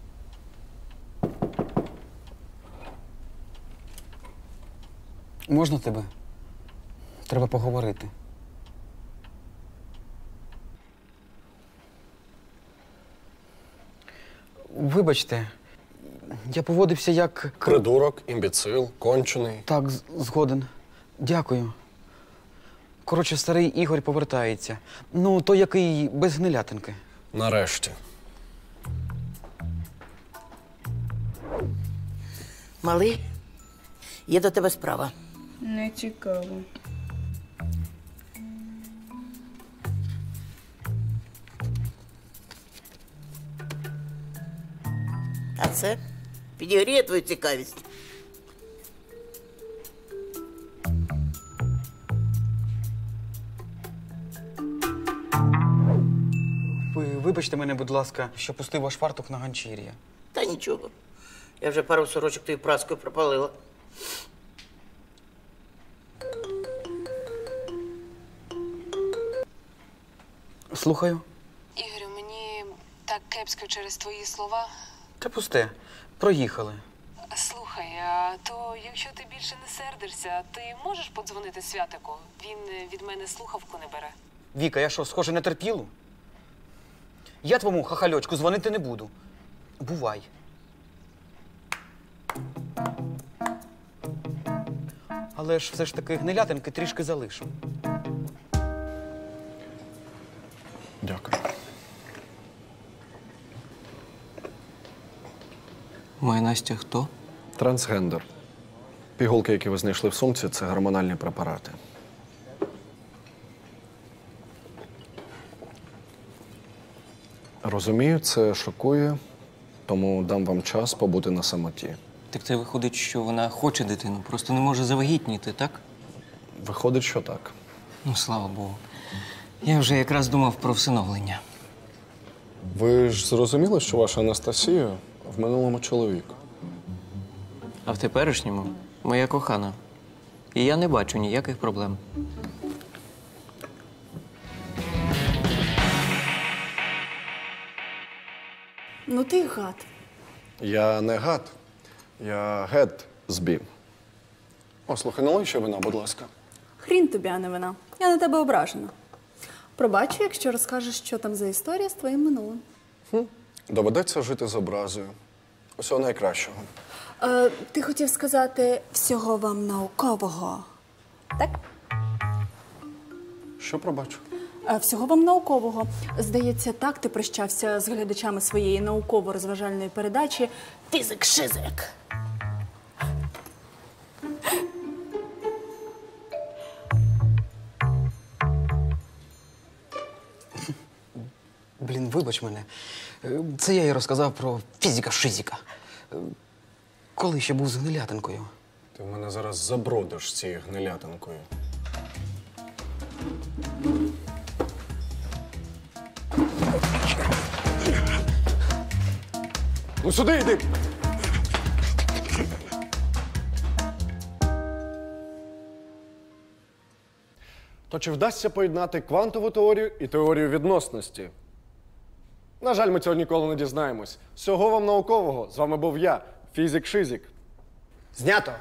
Можна тебе? Треба поговорити. Вибачте, я поводився як… Придурок, імбіцил, кончений. Так, з- згоден. Дякую. Коротше, старий Ігор повертається. Ну, той, який без гнилятинки. Нарешті. Малий, є до тебе справа. Не цікаво. А це підігріє твою цікавість. Ви вибачте мене, будь ласка, що пустив ваш фартух на ганчір'я. Та нічого. Я вже пару сорочок тою праскою пропалила. Слухаю. Ігорю, мені так кепсько через твої слова. Та пусте. Проїхали. Слухай, а то якщо ти більше не сердишся, ти можеш подзвонити Святику? Він від мене слухавку не бере. Віка, я що, схоже на терпілу? Я твому хахальочку дзвонити не буду. Бувай. Але ж все ж таки гнилятинки трішки залишу. Дякую. Моя Настя хто? Трансгендер. Пігулки, які ви знайшли в сумці, це гормональні препарати. Розумію, це шокує, тому дам вам час побути на самоті. Так це виходить, що вона хоче дитину, просто не може завагітніти, так? Виходить, що так. Ну, слава Богу. Я вже якраз думав про всиновлення. Ви ж зрозуміли, що ваша Анастасія в минулому чоловік? А в теперішньому моя кохана. І я не бачу ніяких проблем. Ну ти гад. Я не гад. Я гет збі. О, слухай, налий ще вина, будь ласка. Хрін тобі, а не вина. Я на тебе ображена. Пробачу, якщо розкажеш, що там за історія з твоїм минулим. Доведеться жити з образою. Усього найкращого. Е, ти хотів сказати всього вам наукового, так? Що пробачу? Е, всього вам наукового. Здається, так ти прощався з глядачами своєї науково-розважальної передачі «Фізик-шизик». Блін, вибач мене. Е, Це я їй розказав про фізика-шизика. Е, Коли ще був з гнилятинкою. Ти в мене зараз забродиш цією гнилятинкою. Ну сюди йди! То чи вдасться поєднати квантову теорію і теорію відносності? На жаль, ми цього ніколи не дізнаємось. Всього вам наукового. З вами був я, фізик-шизик. Знято!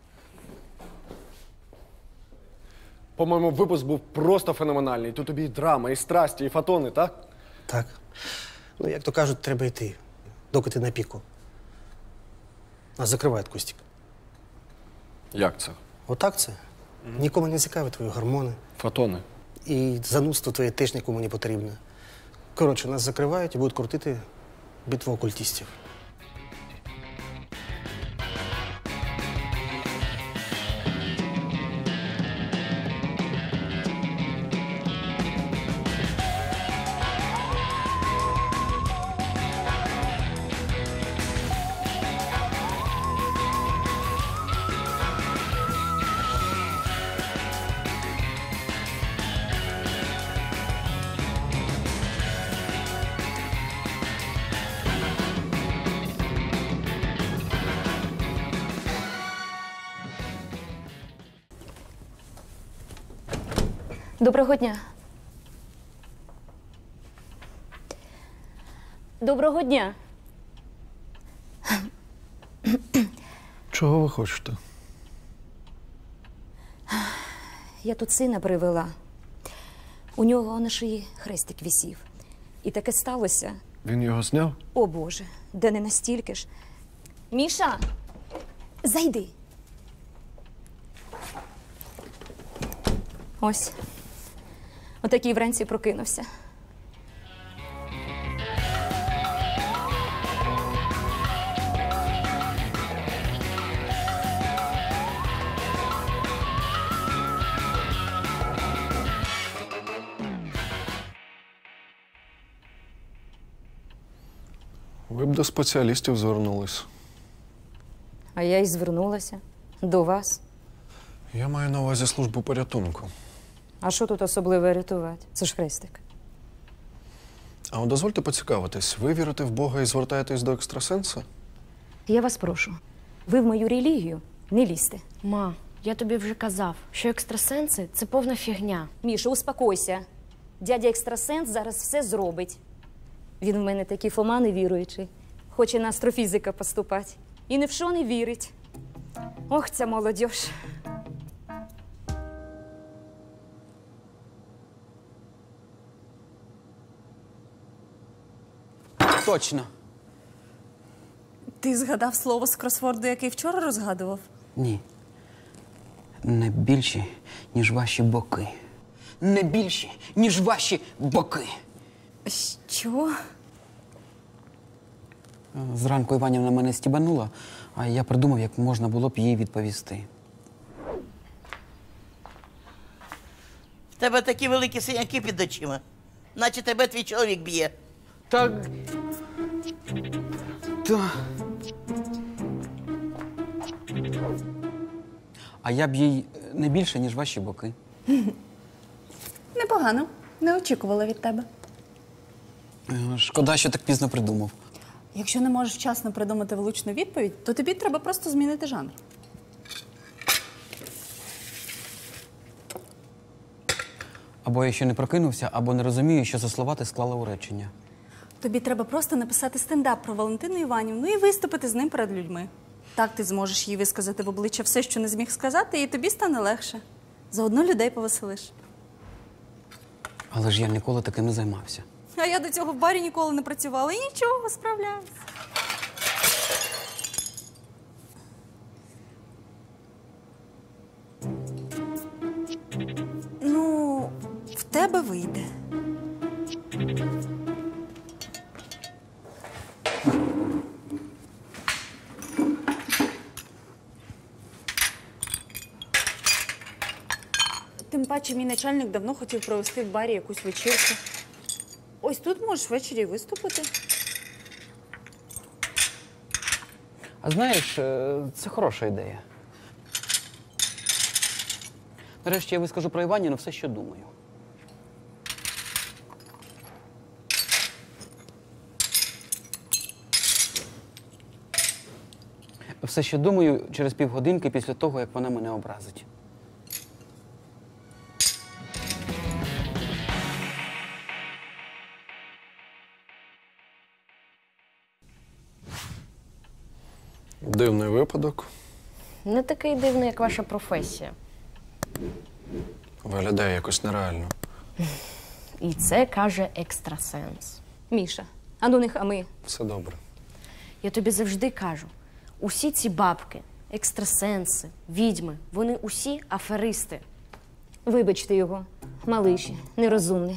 По-моєму, випуск був просто феноменальний. Тут тобі і драма, і страсті, і фотони, так? Так. Ну, як то кажуть, треба йти, доки ти на піку. Нас закривають, Костік. Як це? Отак це. Нікому не цікаві твої гормони. Фотони. І занудство твоє теж нікому не потрібне. Коротше, нас закривають і будуть крутити битву окультистів. Доброго дня. Доброго дня. Чого ви хочете? Я тут сина привела. У нього на шиї хрестик висів. І таке сталося. Він його зняв? О, Боже, де не настільки ж. Міша, зайди. Ось. Отакий вранці прокинувся. Ви б до спеціалістів звернулись. А я й звернулася. До вас. Я маю на увазі службу порятунку. А що тут особливо рятувати? Це ж хрестик. А от дозвольте поцікавитись, ви вірите в Бога і звертаєтесь до екстрасенса? Я вас прошу, ви в мою релігію не лізьте. Ма, я тобі вже казав, що екстрасенси – це повна фігня. Міша, успокойся. Дядя екстрасенс зараз все зробить. Він в мене такий Фома невіруючий. Хоче на астрофізика поступати. І ні в що не вірить. Ох, ця молодь. Точно. Ти згадав слово з кросворду, який вчора розгадував? Ні. Не більші, ніж ваші боки. Не більші, ніж ваші боки. Що? Зранку Іванівна мене стібанула, а я придумав, як можна було б їй відповісти. В тебе такі великі синяки під очима, наче тебе твій чоловік б'є. Так. Та. А я б їй не більше, ніж ваші боки. Непогано. Не очікувала від тебе. Е, Шкода, що так пізно придумав. Якщо не можеш вчасно придумати влучну відповідь, то тобі треба просто змінити жанр. Або я ще не прокинувся, або не розумію, що за слова ти склала у речення. Тобі треба просто написати стендап про Валентину Іванівну і виступити з ним перед людьми. Так ти зможеш їй висказати в обличчя все, що не зміг сказати, і тобі стане легше. Заодно людей повеселиш. Але ж я ніколи таким не займався. А я до цього в барі ніколи не працювала і нічого, справляюся. Ну, в тебе вийде. Тим паче, мій начальник давно хотів провести в барі якусь вечірку. Ось тут можеш ввечері виступити. А знаєш, е, це хороша ідея. Нарешті я вискажу про Іваніну все, що думаю. Все, що думаю, через півгодинки після того, як вона мене образить. Дивний випадок. Не такий дивний, як ваша професія. Виглядає якось нереально. І це каже екстрасенс. Міша, а ну не хами. Все добре. Я тобі завжди кажу, усі ці бабки, екстрасенси, відьми, вони усі аферисти. Вибачте його, малиші, нерозумний.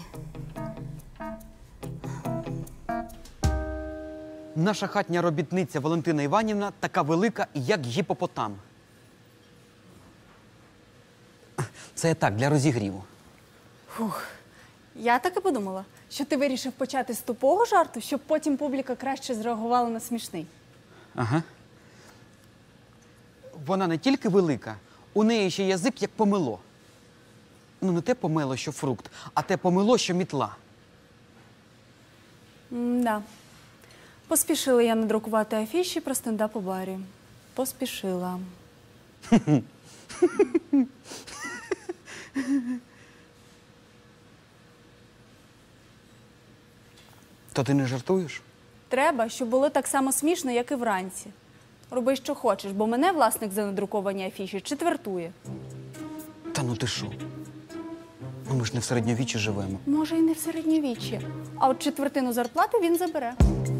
Наша хатня робітниця Валентина Іванівна така велика, як гіпопотам. Це я так, для розігріву. Фух. Я так і подумала, що ти вирішив почати з тупого жарту, щоб потім публіка краще зреагувала на смішний. Ага. Вона не тільки велика, у неї ще язик як помило. Ну, не те помило, що фрукт, а те помило, що мітла. М-да. Поспішила я надрукувати афіші про стендап у барі. Поспішила. То ти не жартуєш? Треба, щоб було так само смішно, як і вранці. Роби, що хочеш, бо мене власник за надруковані афіші четвертує. Та ну ти що? Ну ми ж не в середньовіччі живемо. Може, і не в середньовіччі. А от четвертину зарплати він забере.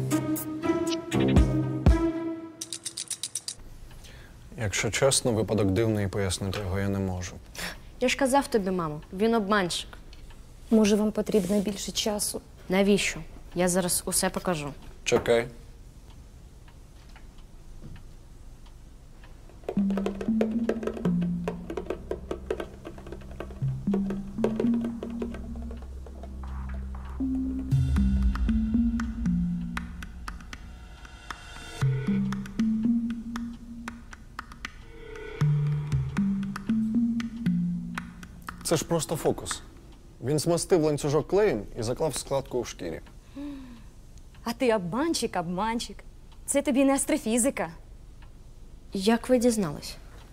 Якщо чесно, випадок дивний і пояснити його я не можу. Я ж казав тобі, мамо, він обманщик. Може, вам потрібно більше часу? Навіщо? Я зараз усе покажу. Чекай. Це ж просто фокус. Він змастив ланцюжок клеєм і заклав складку у шкірі. А ти обманщик, обманщик. Це тобі не астрофізика. Як ви дізнались?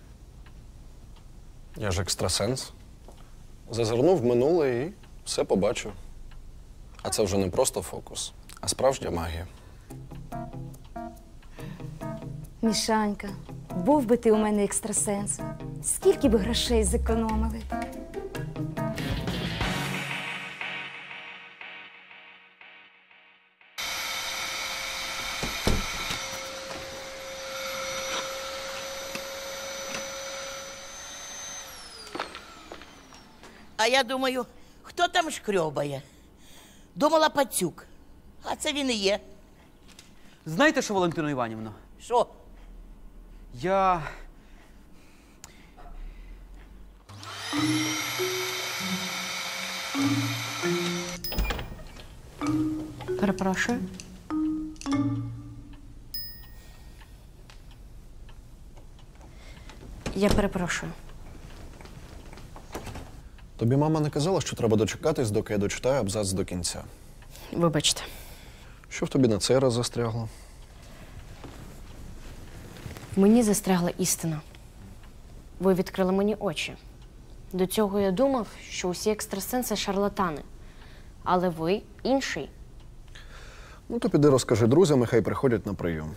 Я ж екстрасенс. Зазирнув в минуле і все побачив. А це вже не просто фокус, а справжня магія. Мішанька, був би ти у мене екстрасенс. Скільки би грошей зекономили? А я думаю, хто там шкрьобає? Думала, пацюк. А це він і є. Знаєте що, Валентино Іванівно? Що? Я... Перепрошую. Я перепрошую. Тобі мама не казала, що треба дочекатись, доки я дочитаю абзац до кінця. Вибачте. Що в тобі на цей раз застрягло? В мені застрягла істина. Ви відкрили мені очі. До цього я думав, що усі екстрасенси – шарлатани. Але ви інший. Ну, то піди розкажи друзям, і хай приходять на прийом.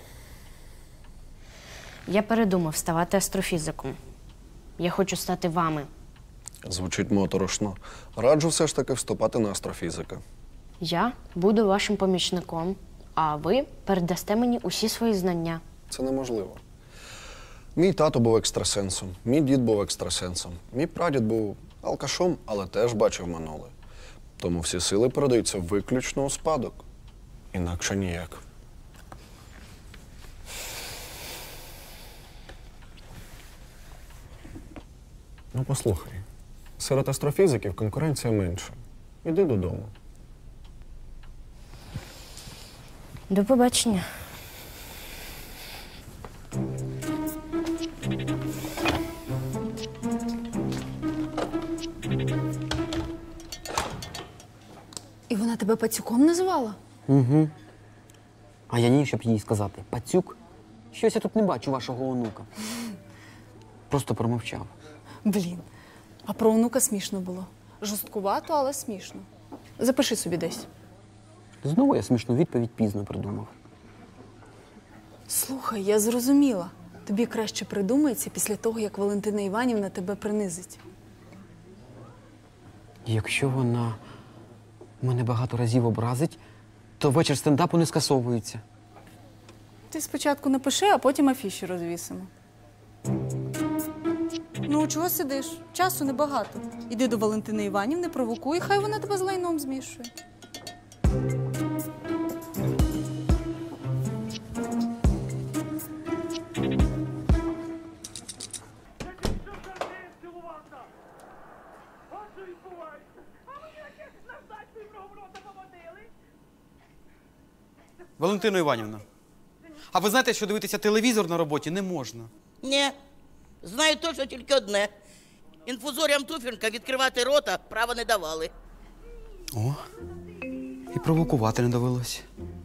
Я передумав ставати астрофізиком. Я хочу стати вами. Звучить моторошно. Раджу все ж таки вступати на астрофізика. Я буду вашим помічником, а ви передасте мені усі свої знання. Це неможливо. Мій тато був екстрасенсом, мій дід був екстрасенсом, мій прадід був алкашом, але теж бачив минуле. Тому всі сили передаються виключно у спадок. Інакше ніяк. Ну, послухай, серед астрофізиків конкуренція менша. Іди додому. До побачення. І вона тебе пацюком називала? Угу. А я ні, щоб їй сказати. Пацюк? Щось я тут не бачу вашого онука. Просто промовчав. Блін, а про онука смішно було. Жорсткувато, але смішно. Запиши собі десь. Знову я смішну відповідь пізно придумав. Слухай, я зрозуміла. Тобі краще придумається після того, як Валентина Іванівна тебе принизить. Якщо вона мене багато разів образить, то вечір стендапу не скасовується. Ти спочатку напиши, а потім афіші розвісимо. Ну, чого сидиш? Часу небагато. Іди до Валентини Іванівни, провокуй, хай вона тебе з лайном змішує. Валентино Іванівна, а ви знаєте, що дивитися телевізор на роботі не можна? Ні. Знаю точно тільки одне. Інфузоріям Туфенка відкривати рота права не давали. О, і провокувати не довелося.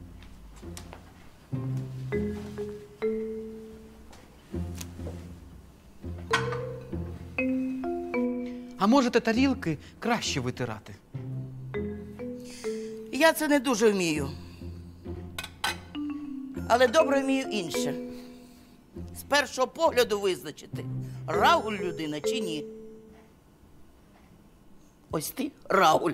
А можете тарілки краще витирати? Я це не дуже вмію. Але добре вмію інше. З першого погляду визначити, Рагуль людина чи ні. Ось ти Рагуль.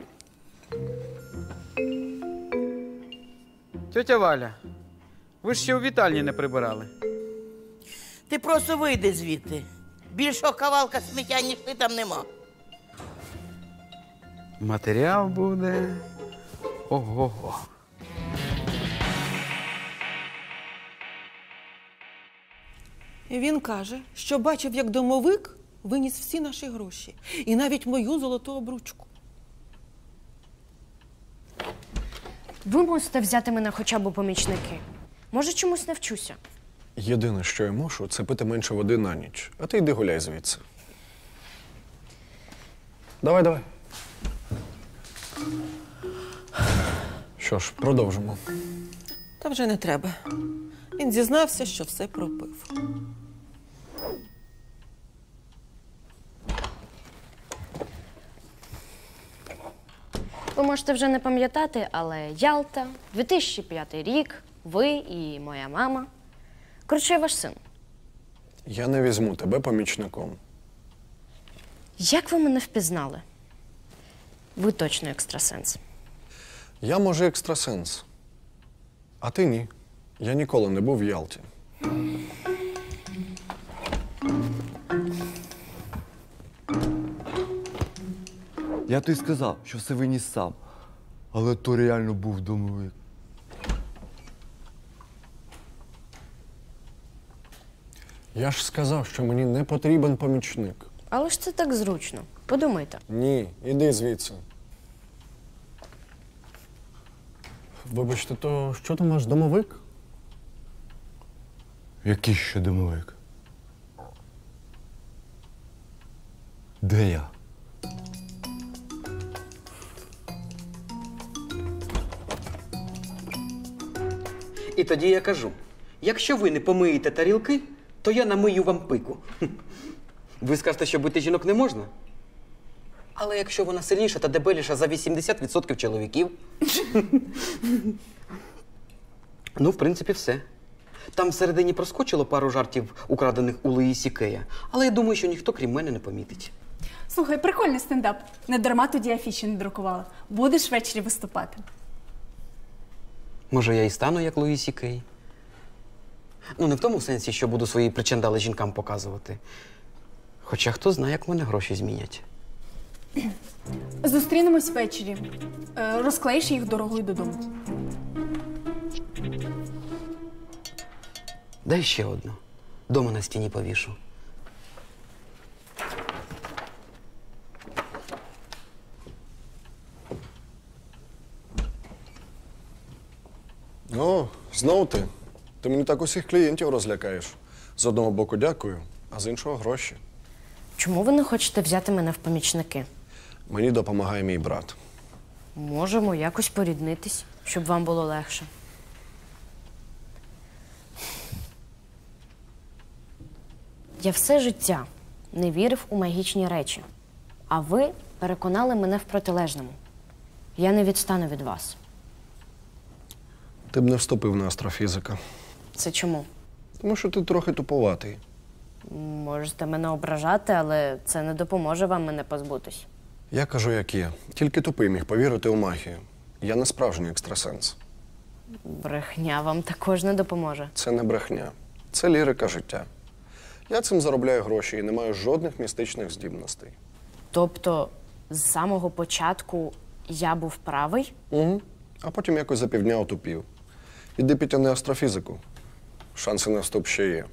Тьотя Валя, ви ж ще у вітальні не прибирали. Ти просто вийди звідти. Більшого кавалка сміття, ніж ти там нема. Матеріал буде ого-го. Він каже, що бачив, як домовик виніс всі наші гроші. І навіть мою золоту обручку. Ви мусите взяти мене хоча б у помічники. Може, чомусь навчуся. Єдине, що я можу, це пити менше води на ніч. А ти йди гуляй звідси. Давай, давай. Що ж, продовжимо. Та вже не треба. Він зізнався, що все пропив. Ви можете вже не пам'ятати, але Ялта, дві тисячі п'ятий рік, ви і моя мама. Коротше, я ваш син. Я не візьму тебе помічником. Як ви мене впізнали? Ви точно екстрасенс. Я, може, екстрасенс. А ти ні. Я ніколи не був в Ялті. Я тобі сказав, що все виніс сам. Але то реально був домовик. Я ж сказав, що мені не потрібен помічник. Але ж це так зручно. Подумайте. Ні, іди звідси. Вибачте, то що там ваш домовик? Який ще домовик? Де я? І тоді я кажу, якщо ви не помиєте тарілки, то я намию вам пику. Ви скажете, що бити жінок не можна? Але якщо вона сильніша та дебеліша за вісімдесят відсотків чоловіків, ну, в принципі, все. Там всередині проскочило пару жартів, украдених у Луїсі Кея, але я думаю, що ніхто, крім мене, не помітить. Слухай, прикольний стендап. Не дарма тоді афіші не друкувала. Будеш ввечері виступати. Може, я і стану, як Луї Сі Кей? Ну, не в тому сенсі, що буду свої причандали жінкам показувати. Хоча хто знає, як мене гроші змінять. Зустрінемось ввечері. Е, Розклеїш їх дорогою додому. Дай ще одну. Дома на стіні повішу. О, знову ти. Ти мені так усіх клієнтів розлякаєш. З одного боку дякую, а з іншого гроші. Чому ви не хочете взяти мене в помічники? Мені допомагає мій брат. Можемо якось поріднитись, щоб вам було легше. Я все життя не вірив у магічні речі, а ви переконали мене в протилежному. Я не відстану від вас. Ти б не вступив на астрофізика. Це чому? Тому що ти трохи туповатий. Можете мене ображати, але це не допоможе вам мене позбутись. Я кажу, як є. Тільки тупий міг повірити у магію. Я не справжній екстрасенс. Брехня вам також не допоможе. Це не брехня. Це лірика життя. Я цим заробляю гроші і не маю жодних містичних здібностей. Тобто, з самого початку я був правий? Угу. А потім якось за півдня отупів. Іди підтягни астрофізику. Шанси на вступ ще є.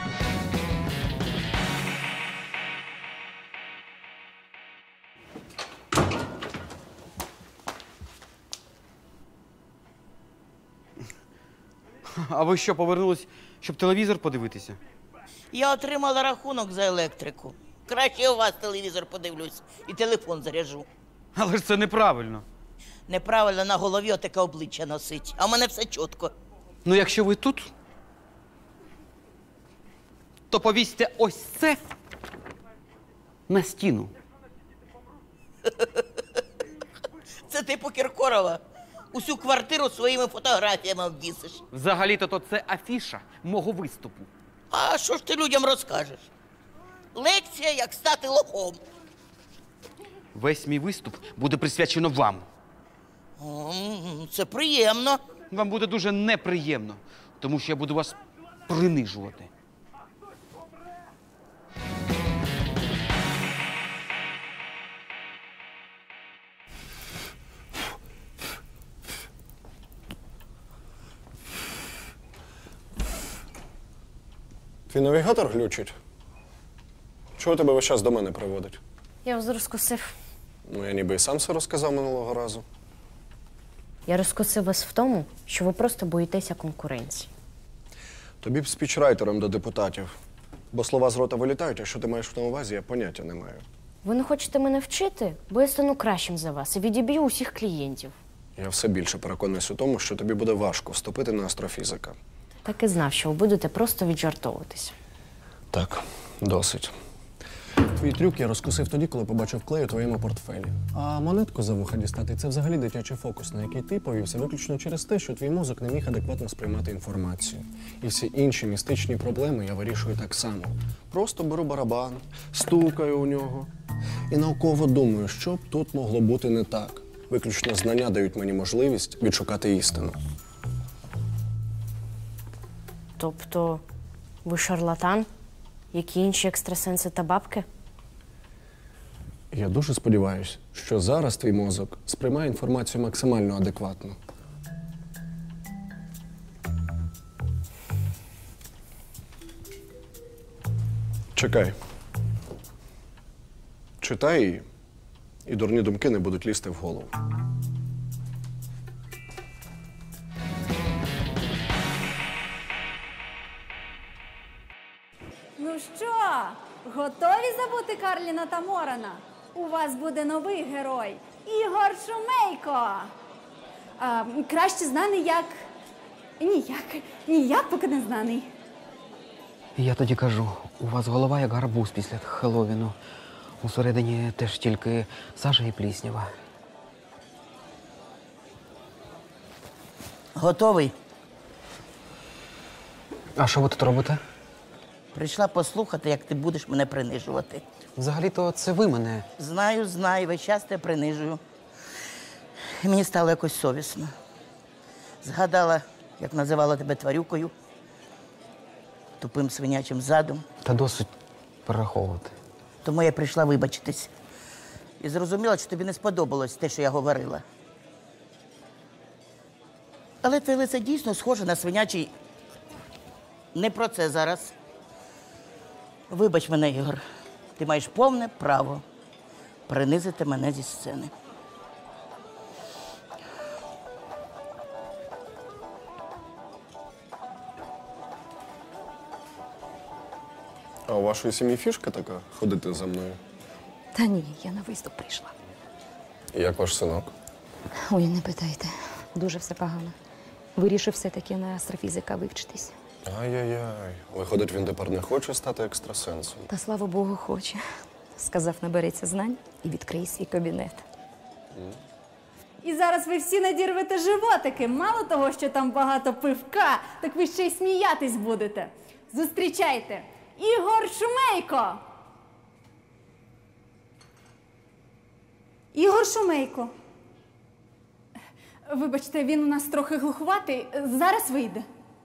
А ви що, повернулись, щоб телевізор подивитися? Я отримала рахунок за електрику. Краще у вас телевізор подивлюсь і телефон заряжу. Але ж це неправильно. Неправильно на голові отаке обличчя носить, а в мене все чітко. Ну, якщо ви тут, то повісьте ось це на стіну. Це типу Кіркорова. Усю квартиру своїми фотографіями обвісиш. Взагалі-то то це афіша мого виступу. А що ж ти людям розкажеш? Лекція, як стати лохом. Весь мій виступ буде присвячено вам. О, це приємно. Вам буде дуже неприємно, тому що я буду вас принижувати. Твій навігатор глючить? Чого тебе весь час до мене приводить? Я вас розкусив. Ну, я ніби і сам все розказав минулого разу. Я розкусив вас в тому, що ви просто боїтеся конкуренції. Тобі б спічрайтером до депутатів. Бо слова з рота вилітають, а що ти маєш на увазі, я поняття не маю. Ви не хочете мене вчити, бо я стану кращим за вас і відіб'ю усіх клієнтів. Я все більше переконуюсь у тому, що тобі буде важко вступити на астрофізика. Так і знав, що ви будете просто віджартовуватися. Так, досить. Твій трюк я розкусив тоді, коли побачив клей у твоєму портфелі. А монетку за вуха дістати – це взагалі дитячий фокус, на який ти повівся виключно через те, що твій мозок не міг адекватно сприймати інформацію. І всі інші містичні проблеми я вирішую так само. Просто беру барабан, стукаю у нього і науково думаю, що б тут могло бути не так. Виключно знання дають мені можливість відшукати істину. Тобто, ви шарлатан, як і інші екстрасенси та бабки? Я дуже сподіваюся, що зараз твій мозок сприймає інформацію максимально адекватно. Чекай. Читай її, і дурні думки не будуть лізти в голову. Ну що, готові забути Карліна та Морана? У вас буде новий герой – Ігор Шумейко. А, краще знаний як... Ніяк. Ніяк поки не знаний. Я тоді кажу, у вас голова як гарбуз після Хеллоуіну. Усередині теж тільки сажа і пліснява. Готовий? А що ви тут робите? Прийшла послухати, як ти будеш мене принижувати. Взагалі-то це ви мене. Знаю, знаю, весь час тебе принижую. І мені стало якось совісно. Згадала, як називала тебе тварюкою, тупим свинячим задом. Та досить перераховувати. Тому я прийшла вибачитись. І зрозуміла, що тобі не сподобалось те, що я говорила. Але твоє лице дійсно схоже на свинячий. Не про це зараз. Вибач мене, Ігор. Ти маєш повне право принизити мене зі сцени. А у вашої сім'ї фішка така ходити за мною? Та ні, я на виступ прийшла. І як ваш синок? Ой, не питайте. Дуже все погано. Вирішив все-таки на астрофізика вивчитись. Ай-яй-яй. Виходить, він тепер не хоче стати екстрасенсом. Та слава Богу, хоче. Сказав, набереться знань і відкриє свій кабінет. І зараз ви всі надірвете животики. Мало того, що там багато пивка, так ви ще й сміятись будете. Зустрічайте! Ігор Шумейко! Ігор Шумейко. Вибачте, він у нас трохи глухуватий. Зараз вийде.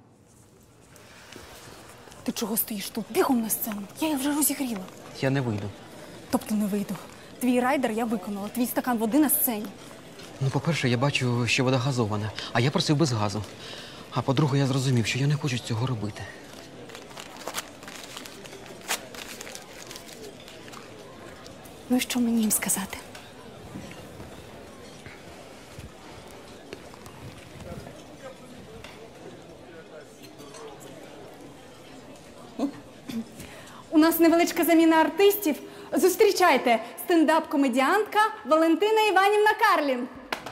Ти чого стоїш тут? Бігом на сцену. Я їх вже розігріла. Я не вийду. Тобто не вийду. Твій райдер я виконала. Твій стакан води на сцені. Ну, по-перше, я бачу, що вода газована, а я просив без газу. А по-друге, я зрозумів, що я не хочу цього робити. Ну і що мені їм сказати? У нас невеличка заміна артистів. Зустрічайте, стендап-комедіантка Валентина Іванівна Карлін.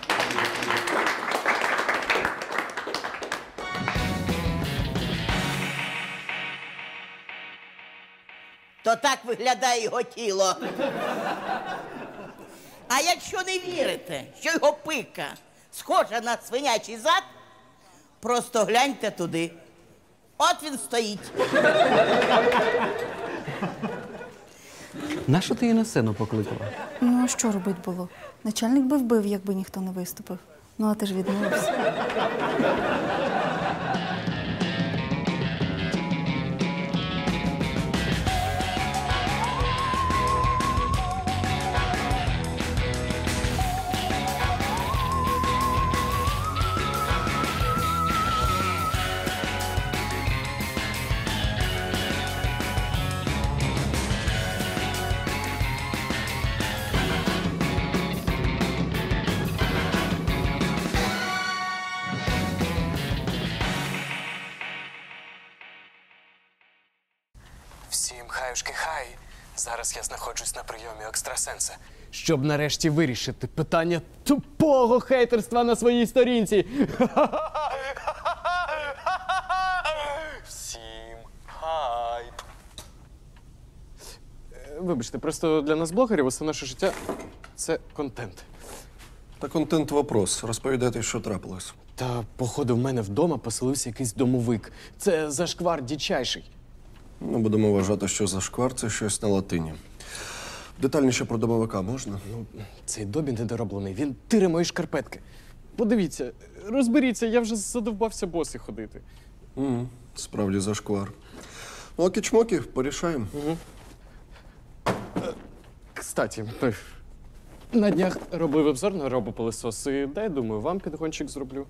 То так виглядає його тіло. А якщо не вірите, що його пика схожа на свинячий зад, просто гляньте туди. От він стоїть. Нащо ти її на сцену покликала? Ну, а що робити було? Начальник би вбив, якби ніхто не виступив. Ну, а ти ж відмовився. Всім хаюшки хай. Зараз я знаходжусь на прийомі у екстрасенса, щоб нарешті вирішити питання тупого хейтерства на своїй сторінці. Всім хай. Вибачте, просто для нас, блогерів, усе наше життя – це контент. Та контент вопрос. Розповідайте, що трапилось. Та, походу, в мене вдома поселився якийсь домовик. Це зашквар дичайший. Ну, будемо вважати, що зашквар – це щось на латині. Детальніше про домовика можна? Ну, цей Добі недороблений. Він тире мої шкарпетки. Подивіться, розберіться, я вже задовбався босий ходити. Угу. Справді зашквар. Ну, окі-чмоки, порішаємо. Угу. Кстати, на днях робив обзор на робопилисос і дай, думаю, вам підгончик зроблю.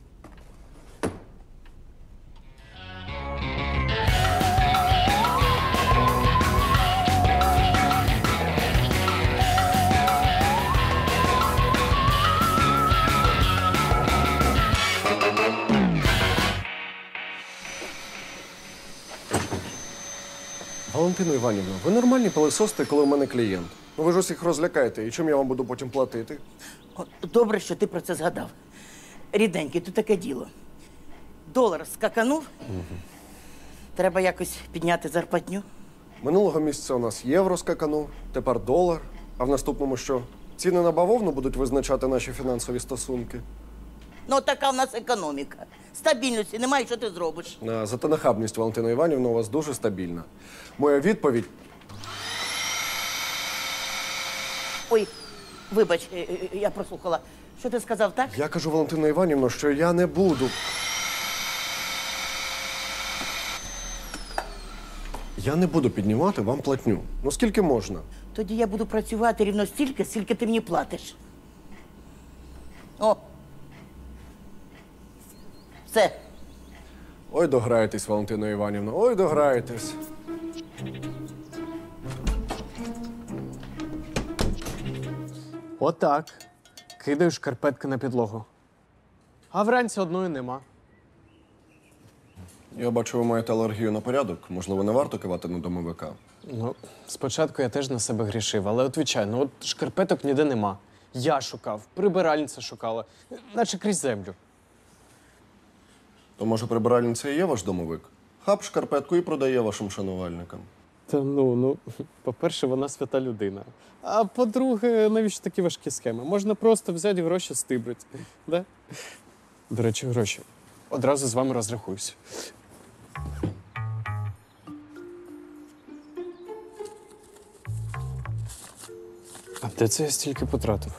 Валентино Іванівна, ви нормальні пилососите, коли в мене клієнт. Ну ви ж усіх розлякаєте, і чим я вам буду потім платити? От, добре, що ти про це згадав. Рідненький, тут таке діло. Долар скаканув, Угу. треба якось підняти зарплатню. Минулого місяця у нас євро скаканув, тепер долар. А в наступному що? Ціни на бавовну будуть визначати наші фінансові стосунки? Ну, така в нас економіка. Стабільності немає, що ти зробиш? А, Зате нахабність, Валентина Іванівна, у вас дуже стабільна. Моя відповідь Ой, вибач, е, е, я прослухала. Що ти сказав, так? Я кажу, Валентина Іванівна, що я не буду. Я не буду піднімати вам платню. Ну скільки можна? Тоді я буду працювати рівно стільки, скільки ти мені платиш. О! Все. Ой, дограєтесь, Валентина Іванівна, ой, дограєтесь. Отак. Кидаю шкарпетки на підлогу. А вранці одної нема. Я бачу, ви маєте алергію на порядок. Можливо, не варто кивати на домовика. Ну, спочатку я теж на себе грішив, але от звичайно, от шкарпеток ніде нема. Я шукав, прибиральниця шукала, наче крізь землю. То, може, прибиральниця і є ваш домовик? Хап шкарпетку і продає вашим шанувальникам. Та ну, ну, по-перше, вона свята людина. А по-друге, навіщо такі важкі схеми? Можна просто взяти гроші, стибрити. Да? До речі, гроші. Одразу з вами розрахуюсь. А де це я стільки потратив?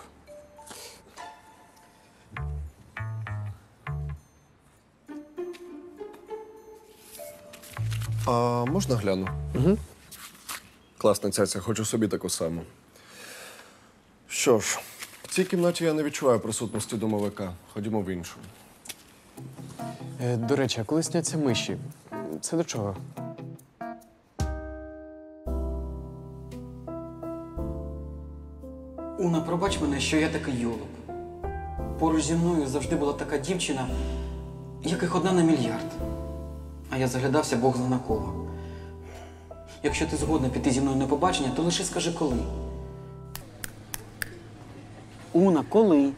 А можна гляну? Угу. Класна цяця, хочу собі таку саму. Що ж, в цій кімнаті я не відчуваю присутності домовика. Ходімо в іншу. Е, до речі, а коли сняться миші? Це до чого? Уна, пробач мене, що я такий йолоп. Поруч зі мною завжди була така дівчина, яких одна на мільярд. А я заглядався Бог зна на кого. Якщо ти згодна піти зі мною на побачення, то лише скажи коли. Уна, коли?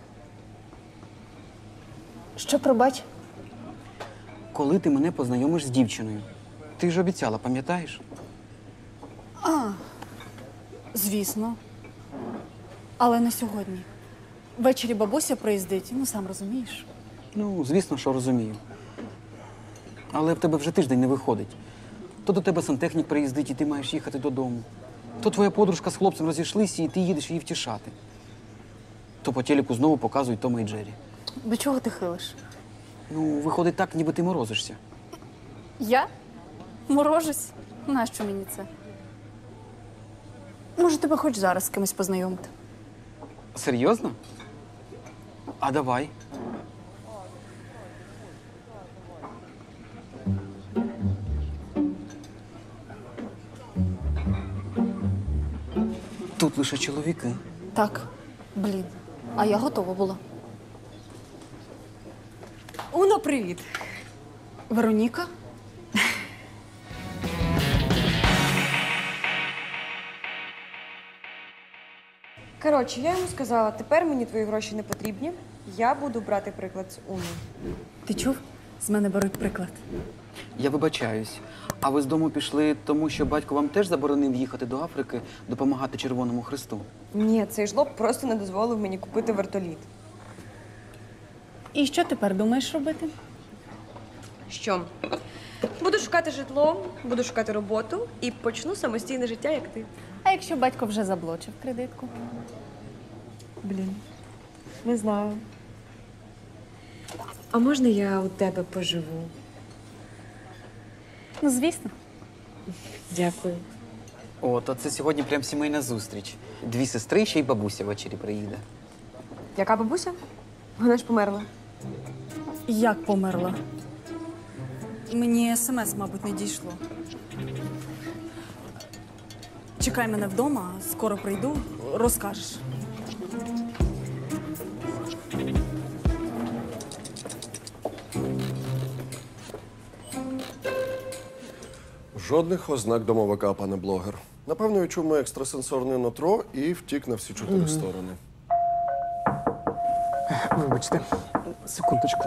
Що пробач? Коли ти мене познайомиш з дівчиною? Ти ж обіцяла, пам'ятаєш? А, звісно. Але не сьогодні. Ввечері бабуся приїздить, ну сам розумієш. Ну, звісно, що розумію. Але в тебе вже тиждень не виходить. То до тебе сантехнік приїздить, і ти маєш їхати додому. То твоя подружка з хлопцем розійшлися, і ти їдеш її втішати. То по телеку знову показують Тома і Джері. До чого ти хилиш? Ну, виходить так, ніби ти морозишся. Я? Морожусь? Нащо мені це? Може, тебе хоч зараз з кимось познайомити? Серйозно? А давай. Тут лише чоловіки. Так. Блін. А я готова була. Уно, привіт. Вероніка? Коротше, я йому сказала, тепер мені твої гроші не потрібні. Я буду брати приклад з Уни. Ти чув? З мене беруть приклад. Я вибачаюсь. А ви з дому пішли, тому що батько вам теж заборонив їхати до Африки допомагати Червоному Хресту? Ні, цей жлоб просто не дозволив мені купити вертоліт. І що тепер думаєш робити? Що? Буду шукати житло, буду шукати роботу і почну самостійне життя, як ти. А якщо батько вже заблочив кредитку? Блін, не знаю. А можна я у тебе поживу? Ну, звісно. Дякую. О, то це сьогодні прям сімейна зустріч. Дві сестри, ще й бабуся ввечері приїде. Яка бабуся? Вона ж померла. Як померла? Мені смс, мабуть, не дійшло. Чекай мене вдома, скоро прийду, розкажеш. Жодних ознак домовика, пане блогер. Напевно, відчув моє екстрасенсорне нутро і втік на всі чотири Мгм. сторони. Вибачте, секундочку.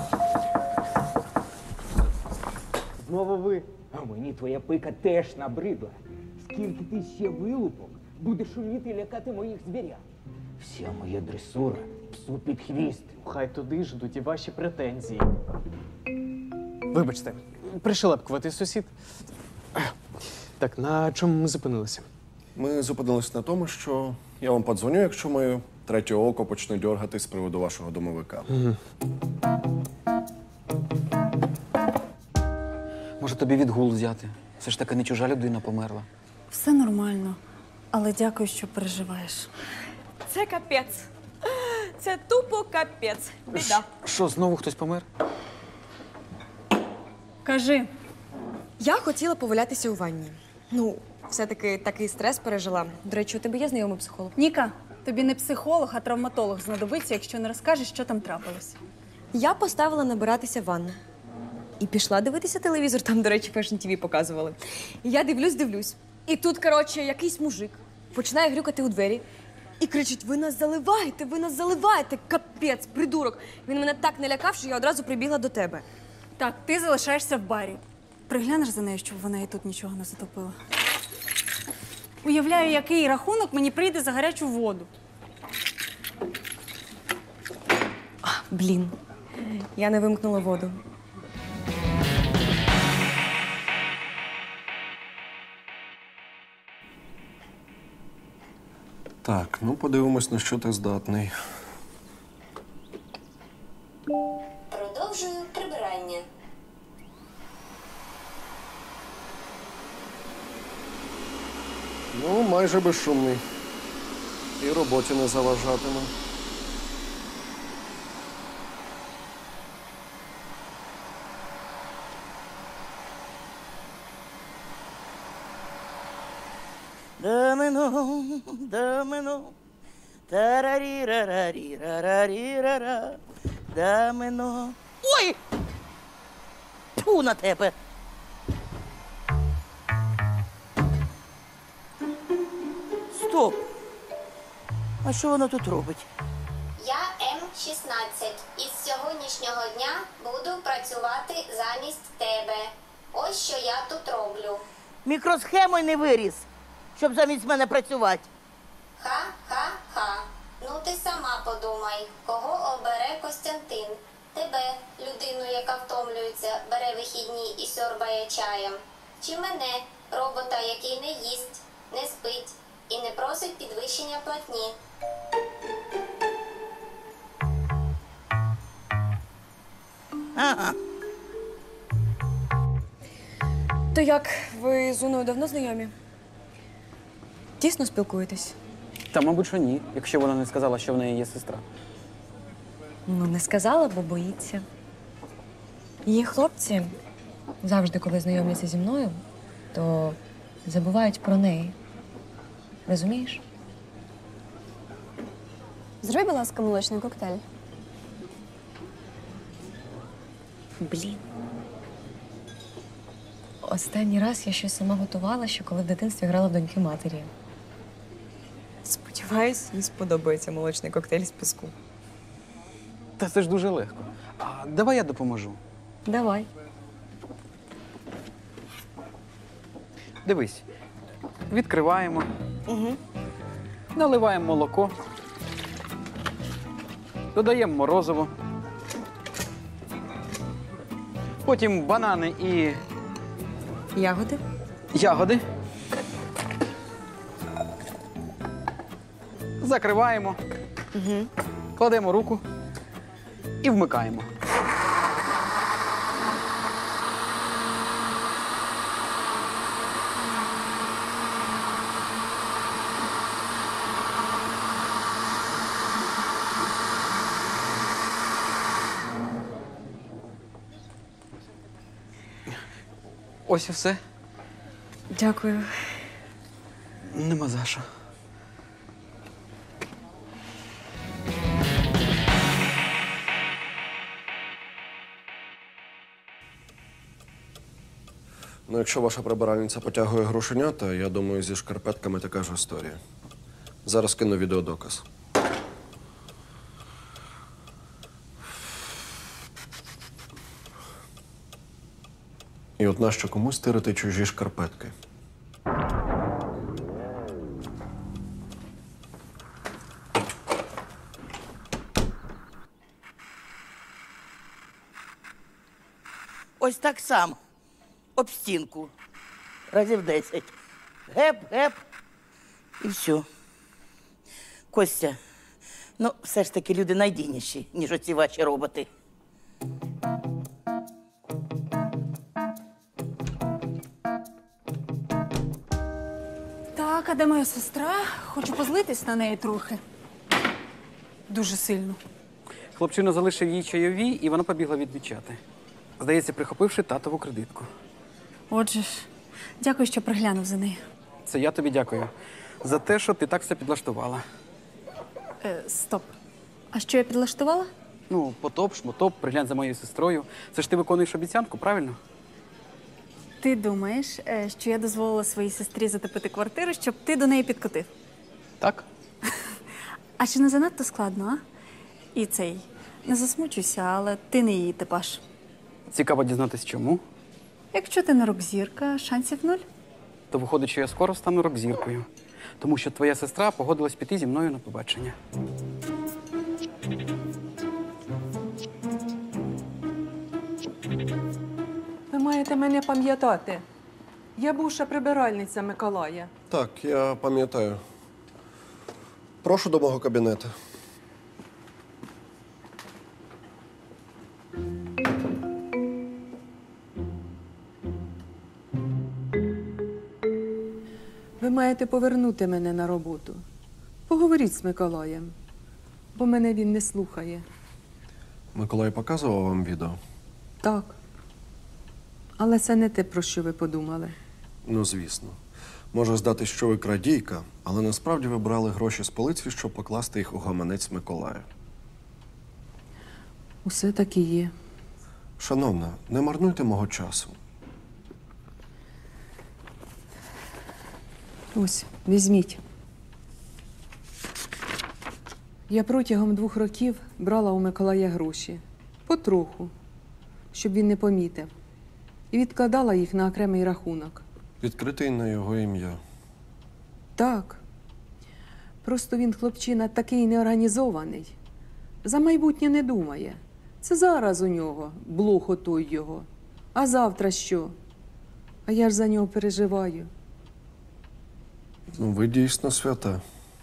Знову ви? А мені твоя пика теж набридла. Скільки ти ще вилупок будеш шуміти і лякати моїх звірят? Вся моя дресура псу під хвіст. Хай туди ж йдуть і ваші претензії. Вибачте, пришелепкуватий сусід. Так, на чому ми зупинилися? Ми зупинились на тому, що я вам подзвоню, якщо моє третє око почне дьоргати з приводу вашого домовика. Угу. Може, тобі відгул взяти? Все ж таки не чужа людина померла. Все нормально, але дякую, що переживаєш. Це капець. Це тупо капець. Біда. Що, знову хтось помер? Кажи. Я хотіла повалятися у ванні. Ну, все-таки такий стрес пережила. До речі, у тебе є знайомий психолог? Ніка, тобі не психолог, а травматолог знадобиться, якщо не розкажеш, що там трапилось. Я поставила набиратися ванну. І пішла дивитися телевізор, там, до речі, Fashion ті ві показували. І я дивлюсь, дивлюсь. І тут, коротше, якийсь мужик починає грюкати у двері і кричить: ви нас заливаєте, ви нас заливаєте, капець, придурок. Він мене так налякав, що я одразу прибігла до тебе. Так, ти залишаєшся в барі. Приглянеш за нею, щоб вона і тут нічого не затопила. Уявляю, який рахунок мені прийде за гарячу воду. А, блін, я не вимкнула воду. Так, ну подивимось, на що ти здатний. Продовжую прибирання. Ну, майже безшумний. І роботі не заважатиме. Дамино, дамино, тарарірарарірарарірара, дамино. Ой! Тьфу на тебе! Стоп! А що вона тут робить? Я Ем шістнадцять. Із сьогоднішнього дня буду працювати замість тебе. Ось що я тут роблю. Мікросхему й не виріс, щоб замість мене працювати. Ха-ха-ха. Ну ти сама подумай, кого обере Костянтин? Тебе, людину, яка втомлюється, бере вихідні і сьорбає чаєм. Чи мене, робота, який не їсть, не спить і не просить підвищення платні? Ага. То як, ви з Уною давно знайомі? Тісно спілкуєтесь? Та, мабуть, що ні, якщо вона не сказала, що в неї є сестра. Ну, не сказала, бо боїться. Її хлопці завжди, коли знайомляться зі мною, то забувають про неї. Розумієш? Зроби, будь ласка, молочний коктейль. Блін. Останній раз я щось сама готувала, що коли в дитинстві грала в доньки матері. Сподіваюсь, їй сподобається молочний коктейль з піску. Та це ж дуже легко. А давай я допоможу. Давай. Дивись, відкриваємо, Угу. наливаємо молоко, додаємо морозиво, потім банани і Ягоди? ягоди. Закриваємо, Угу. кладемо руку і вмикаємо. Ось і все. Дякую. Нема за що. Ну, якщо ваша прибиральниця потягує грошенята, я думаю, зі шкарпетками така ж історія. Зараз кину відеодоказ. І от нащо комусь тирити чужі шкарпетки? ось так само. Об стінку. Разів десять. Геп, геп. І все. Костя, ну, все ж таки люди надійніші, ніж оці ваші роботи. Так, а де моя сестра? Хочу позлитись на неї трохи. Дуже сильно. Хлопчина залишив їй чайові, і вона побігла відмічати. Здається, прихопивши татову кредитку. Отже ж, дякую, що приглянув за нею. Це я тобі дякую за те, що ти так все підлаштувала. Е, стоп. А що я підлаштувала? Ну, потоп, шмотоп, приглянь за моєю сестрою. Це ж ти виконуєш обіцянку, правильно? Ти думаєш, е, що я дозволила своїй сестрі затопити квартиру, щоб ти до неї підкотив? Так. А чи не занадто складно, а? І цей, не засмучуйся, але ти не її типаж. Цікаво дізнатись, чому. Якщо ти не рок-зірка, шансів нуль. То виходить, що я скоро стану рок-зіркою. Тому що твоя сестра погодилась піти зі мною на побачення. Ви маєте мене пам'ятати. Я бувша прибиральниця Миколая. Так, я пам'ятаю. Прошу до мого кабінету. Ви маєте повернути мене на роботу. Поговоріть з Миколаєм, бо мене він не слухає. Миколай показував вам відео? Так. Але це не те, про що ви подумали. Ну, звісно. Може здатись, що ви крадійка, але насправді ви брали гроші з полиці, щоб покласти їх у гаманець Миколая. Усе так і є. Шановна, не марнуйте мого часу. Ось, візьміть. Я протягом двох років брала у Миколая гроші. Потроху, щоб він не помітив. І відкладала їх на окремий рахунок. Відкритий на його ім'я. Так. Просто він, хлопчина, такий неорганізований. За майбутнє не думає. Це зараз у нього, блох отой його. А завтра що? А я ж за нього переживаю. Ну, ви дійсно свята.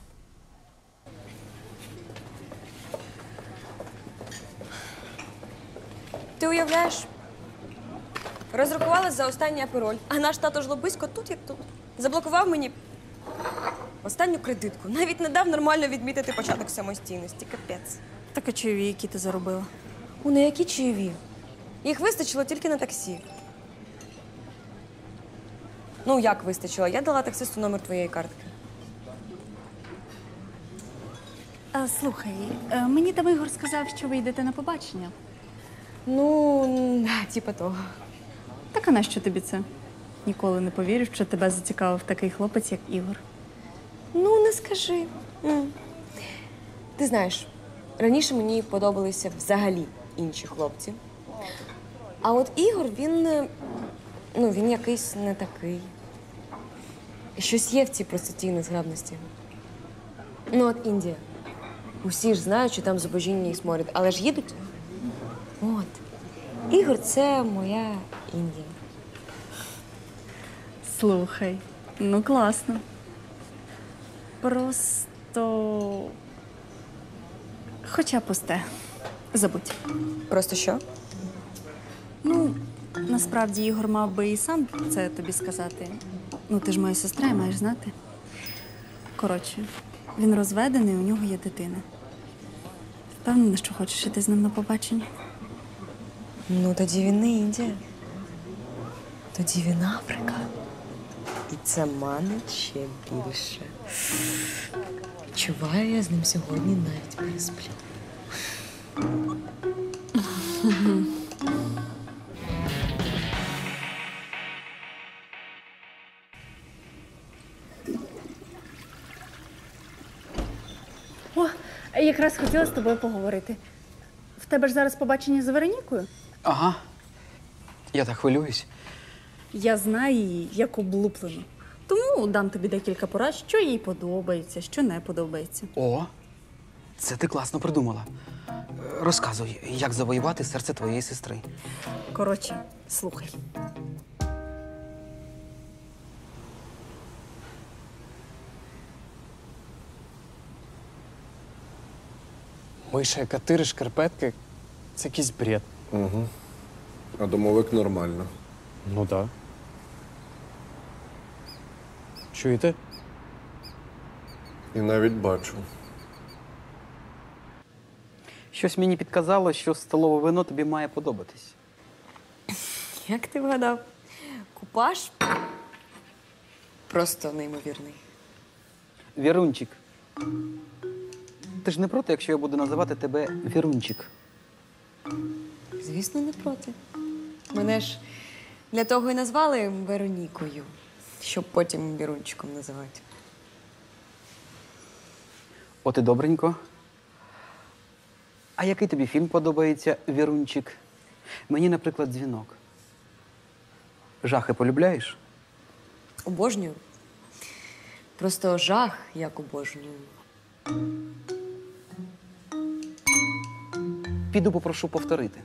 Ти уявляєш? Розрахувалась за останній апероль, а наш тато жлобисько тут як тут. Заблокував мені останню кредитку. Навіть не дав нормально відмітити початок самостійності. Капець. Так а чайові, які ти заробила? У на які чайові? Їх вистачило тільки на таксі. Ну, як вистачило? Я дала таксисту номер твоєї картки. А, слухай, е, мені там Ігор сказав, що ви йдете на побачення. Ну, типа того. Так а нащо тобі це? Ніколи не повірю, що тебе зацікавив такий хлопець, як Ігор. Ну, не скажи. М. Ти знаєш, раніше мені подобалися взагалі інші хлопці. А от Ігор, він, е, ну, він якийсь не такий. Щось є в цій простоті і незграбності. Ну, от Індія. Усі ж знають, що там зубожіння і сморід, але ж їдуть. От. Ігор – це моя Індія. Слухай, ну класно. Просто. Хоча пусте. Забудь. Просто що? Ну, насправді Ігор мав би і сам це тобі сказати. Ну, ти ж моя сестра і маєш знати. Коротше, він розведений, у нього є дитина. Впевнена, що хочеш іти з ним на побачення? Ну, тоді він не Індія. Тоді він Африка. І це манить ще більше. Відчуваю, я з ним сьогодні навіть пересплю. О, якраз хотіла з тобою поговорити. В тебе ж зараз побачення з Веронікою? Ага. Я так хвилююсь. Я знаю її як облуплену. Тому дам тобі декілька порад, що їй подобається, що не подобається. О, Це ти класно придумала. Е, Розказуй, як завоювати серце твоєї сестри. Коротше, слухай. Миша, катири, шкарпетки – це якийсь бред. Угу. А домовик нормально. Ну так. Да. Чуєте? І навіть бачу. Щось мені підказало, що столове вино тобі має подобатись. Як ти вгадав? Купаж просто неймовірний. Вірунчик. Ти ж не проти, якщо я буду називати тебе Вірунчик? Звісно, не проти. Мене ж для того і назвали Веронікою, щоб потім Вірунчиком називати. От і добренько. А який тобі фільм подобається, Вірунчик? Мені, наприклад, «Дзвінок». Жахи полюбляєш? Обожнюю. Просто жах, як обожнюю. Піду попрошу повторити.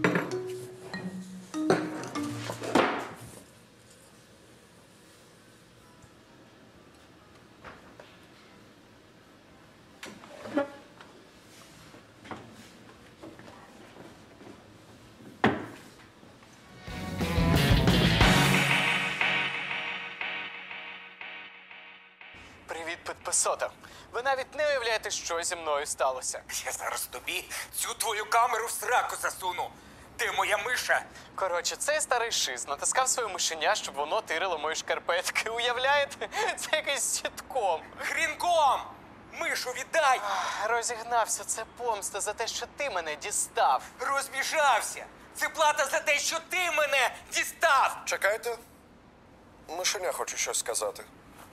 Привіт, підписота. Ви навіть не уявляєте, що зі мною сталося. Я зараз тобі цю твою камеру в сраку засуну. Ти моя миша. Коротше, цей старий шиз натискав своє мишеня, щоб воно тирило мої шкарпетки. Уявляєте? Це якийсь сітком. Хрінком! Мишу віддай! Розігнався. Це помста за те, що ти мене дістав. Розбіжався! Це плата за те, що ти мене дістав! Чекайте. Мишеня хоче щось сказати.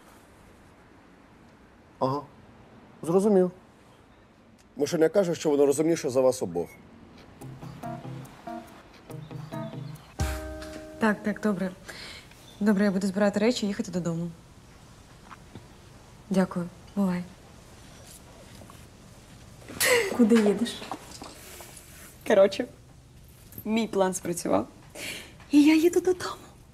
Ага. Зрозумів. Мишеня каже, що воно розумніше за вас обох. Так, так, добре. Добре, я буду збирати речі і їхати додому. Дякую. Бувай. Куди їдеш? Коротше, мій план спрацював. І я їду додому.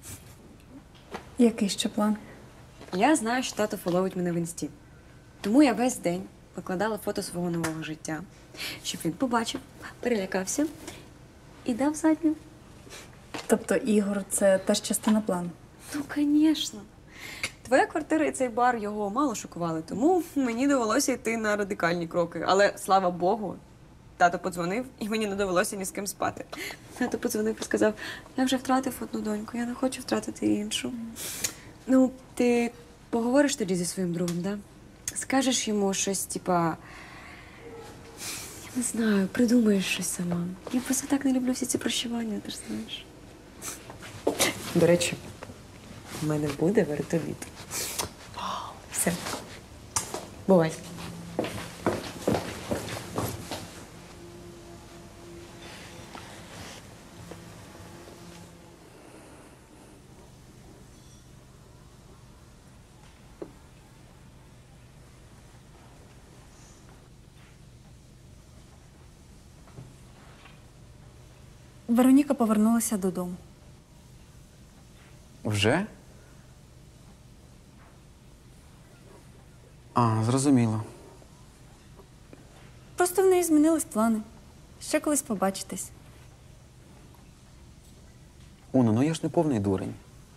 Який ще план? Я знаю, що тато фоловить мене в інсті. Тому я весь день викладала фото свого нового життя, щоб він побачив, перелякався і дав задню. Тобто Ігор – це теж частина плану? Ну, звісно. Твоя квартира і цей бар його мало шокували, тому мені довелося йти на радикальні кроки. Але, слава Богу, тато подзвонив, і мені не довелося ні з ким спати. Тато подзвонив і сказав, я вже втратив одну доньку, я не хочу втратити іншу. Ну, ти поговориш тоді зі своїм другом, да? Скажеш йому щось, типа, я не знаю, придумаєш щось сама. Я просто так не люблю всі ці прощування, ти ж знаєш. До речі, в мене буде вертоліт. Все. Бувай. Вероніка повернулася додому. Вже? А, зрозуміло. Просто в неї змінились плани. Ще колись побачитесь. Уно, ну я ж не повний дурень.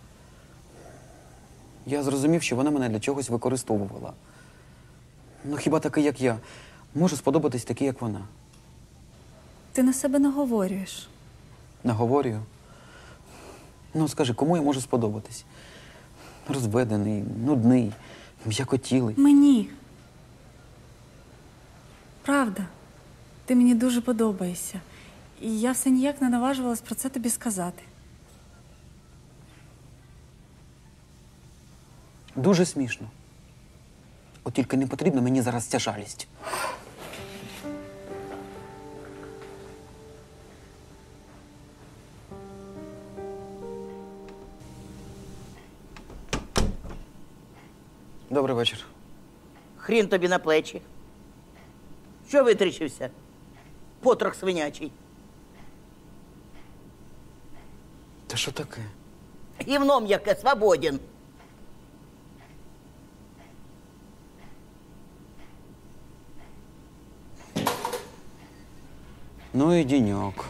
Я зрозумів, що вона мене для чогось використовувала. Ну хіба такий, як я, може сподобатись такий, як вона? Ти на себе наговорюєш. Наговорюю. Ну, скажи, кому я можу сподобатись? Розведений, нудний, м'якотілий. Мені. Правда. Ти мені дуже подобаєшся. І я все ніяк не наважувалась про це тобі сказати. Дуже смішно. От тільки не потрібна мені зараз ця жалість. Добрий вечір. Хрін тобі на плечі. Що витріщився? Потрох свинячий. Та що таке? Гівном яке, свободен. Ну і діньок.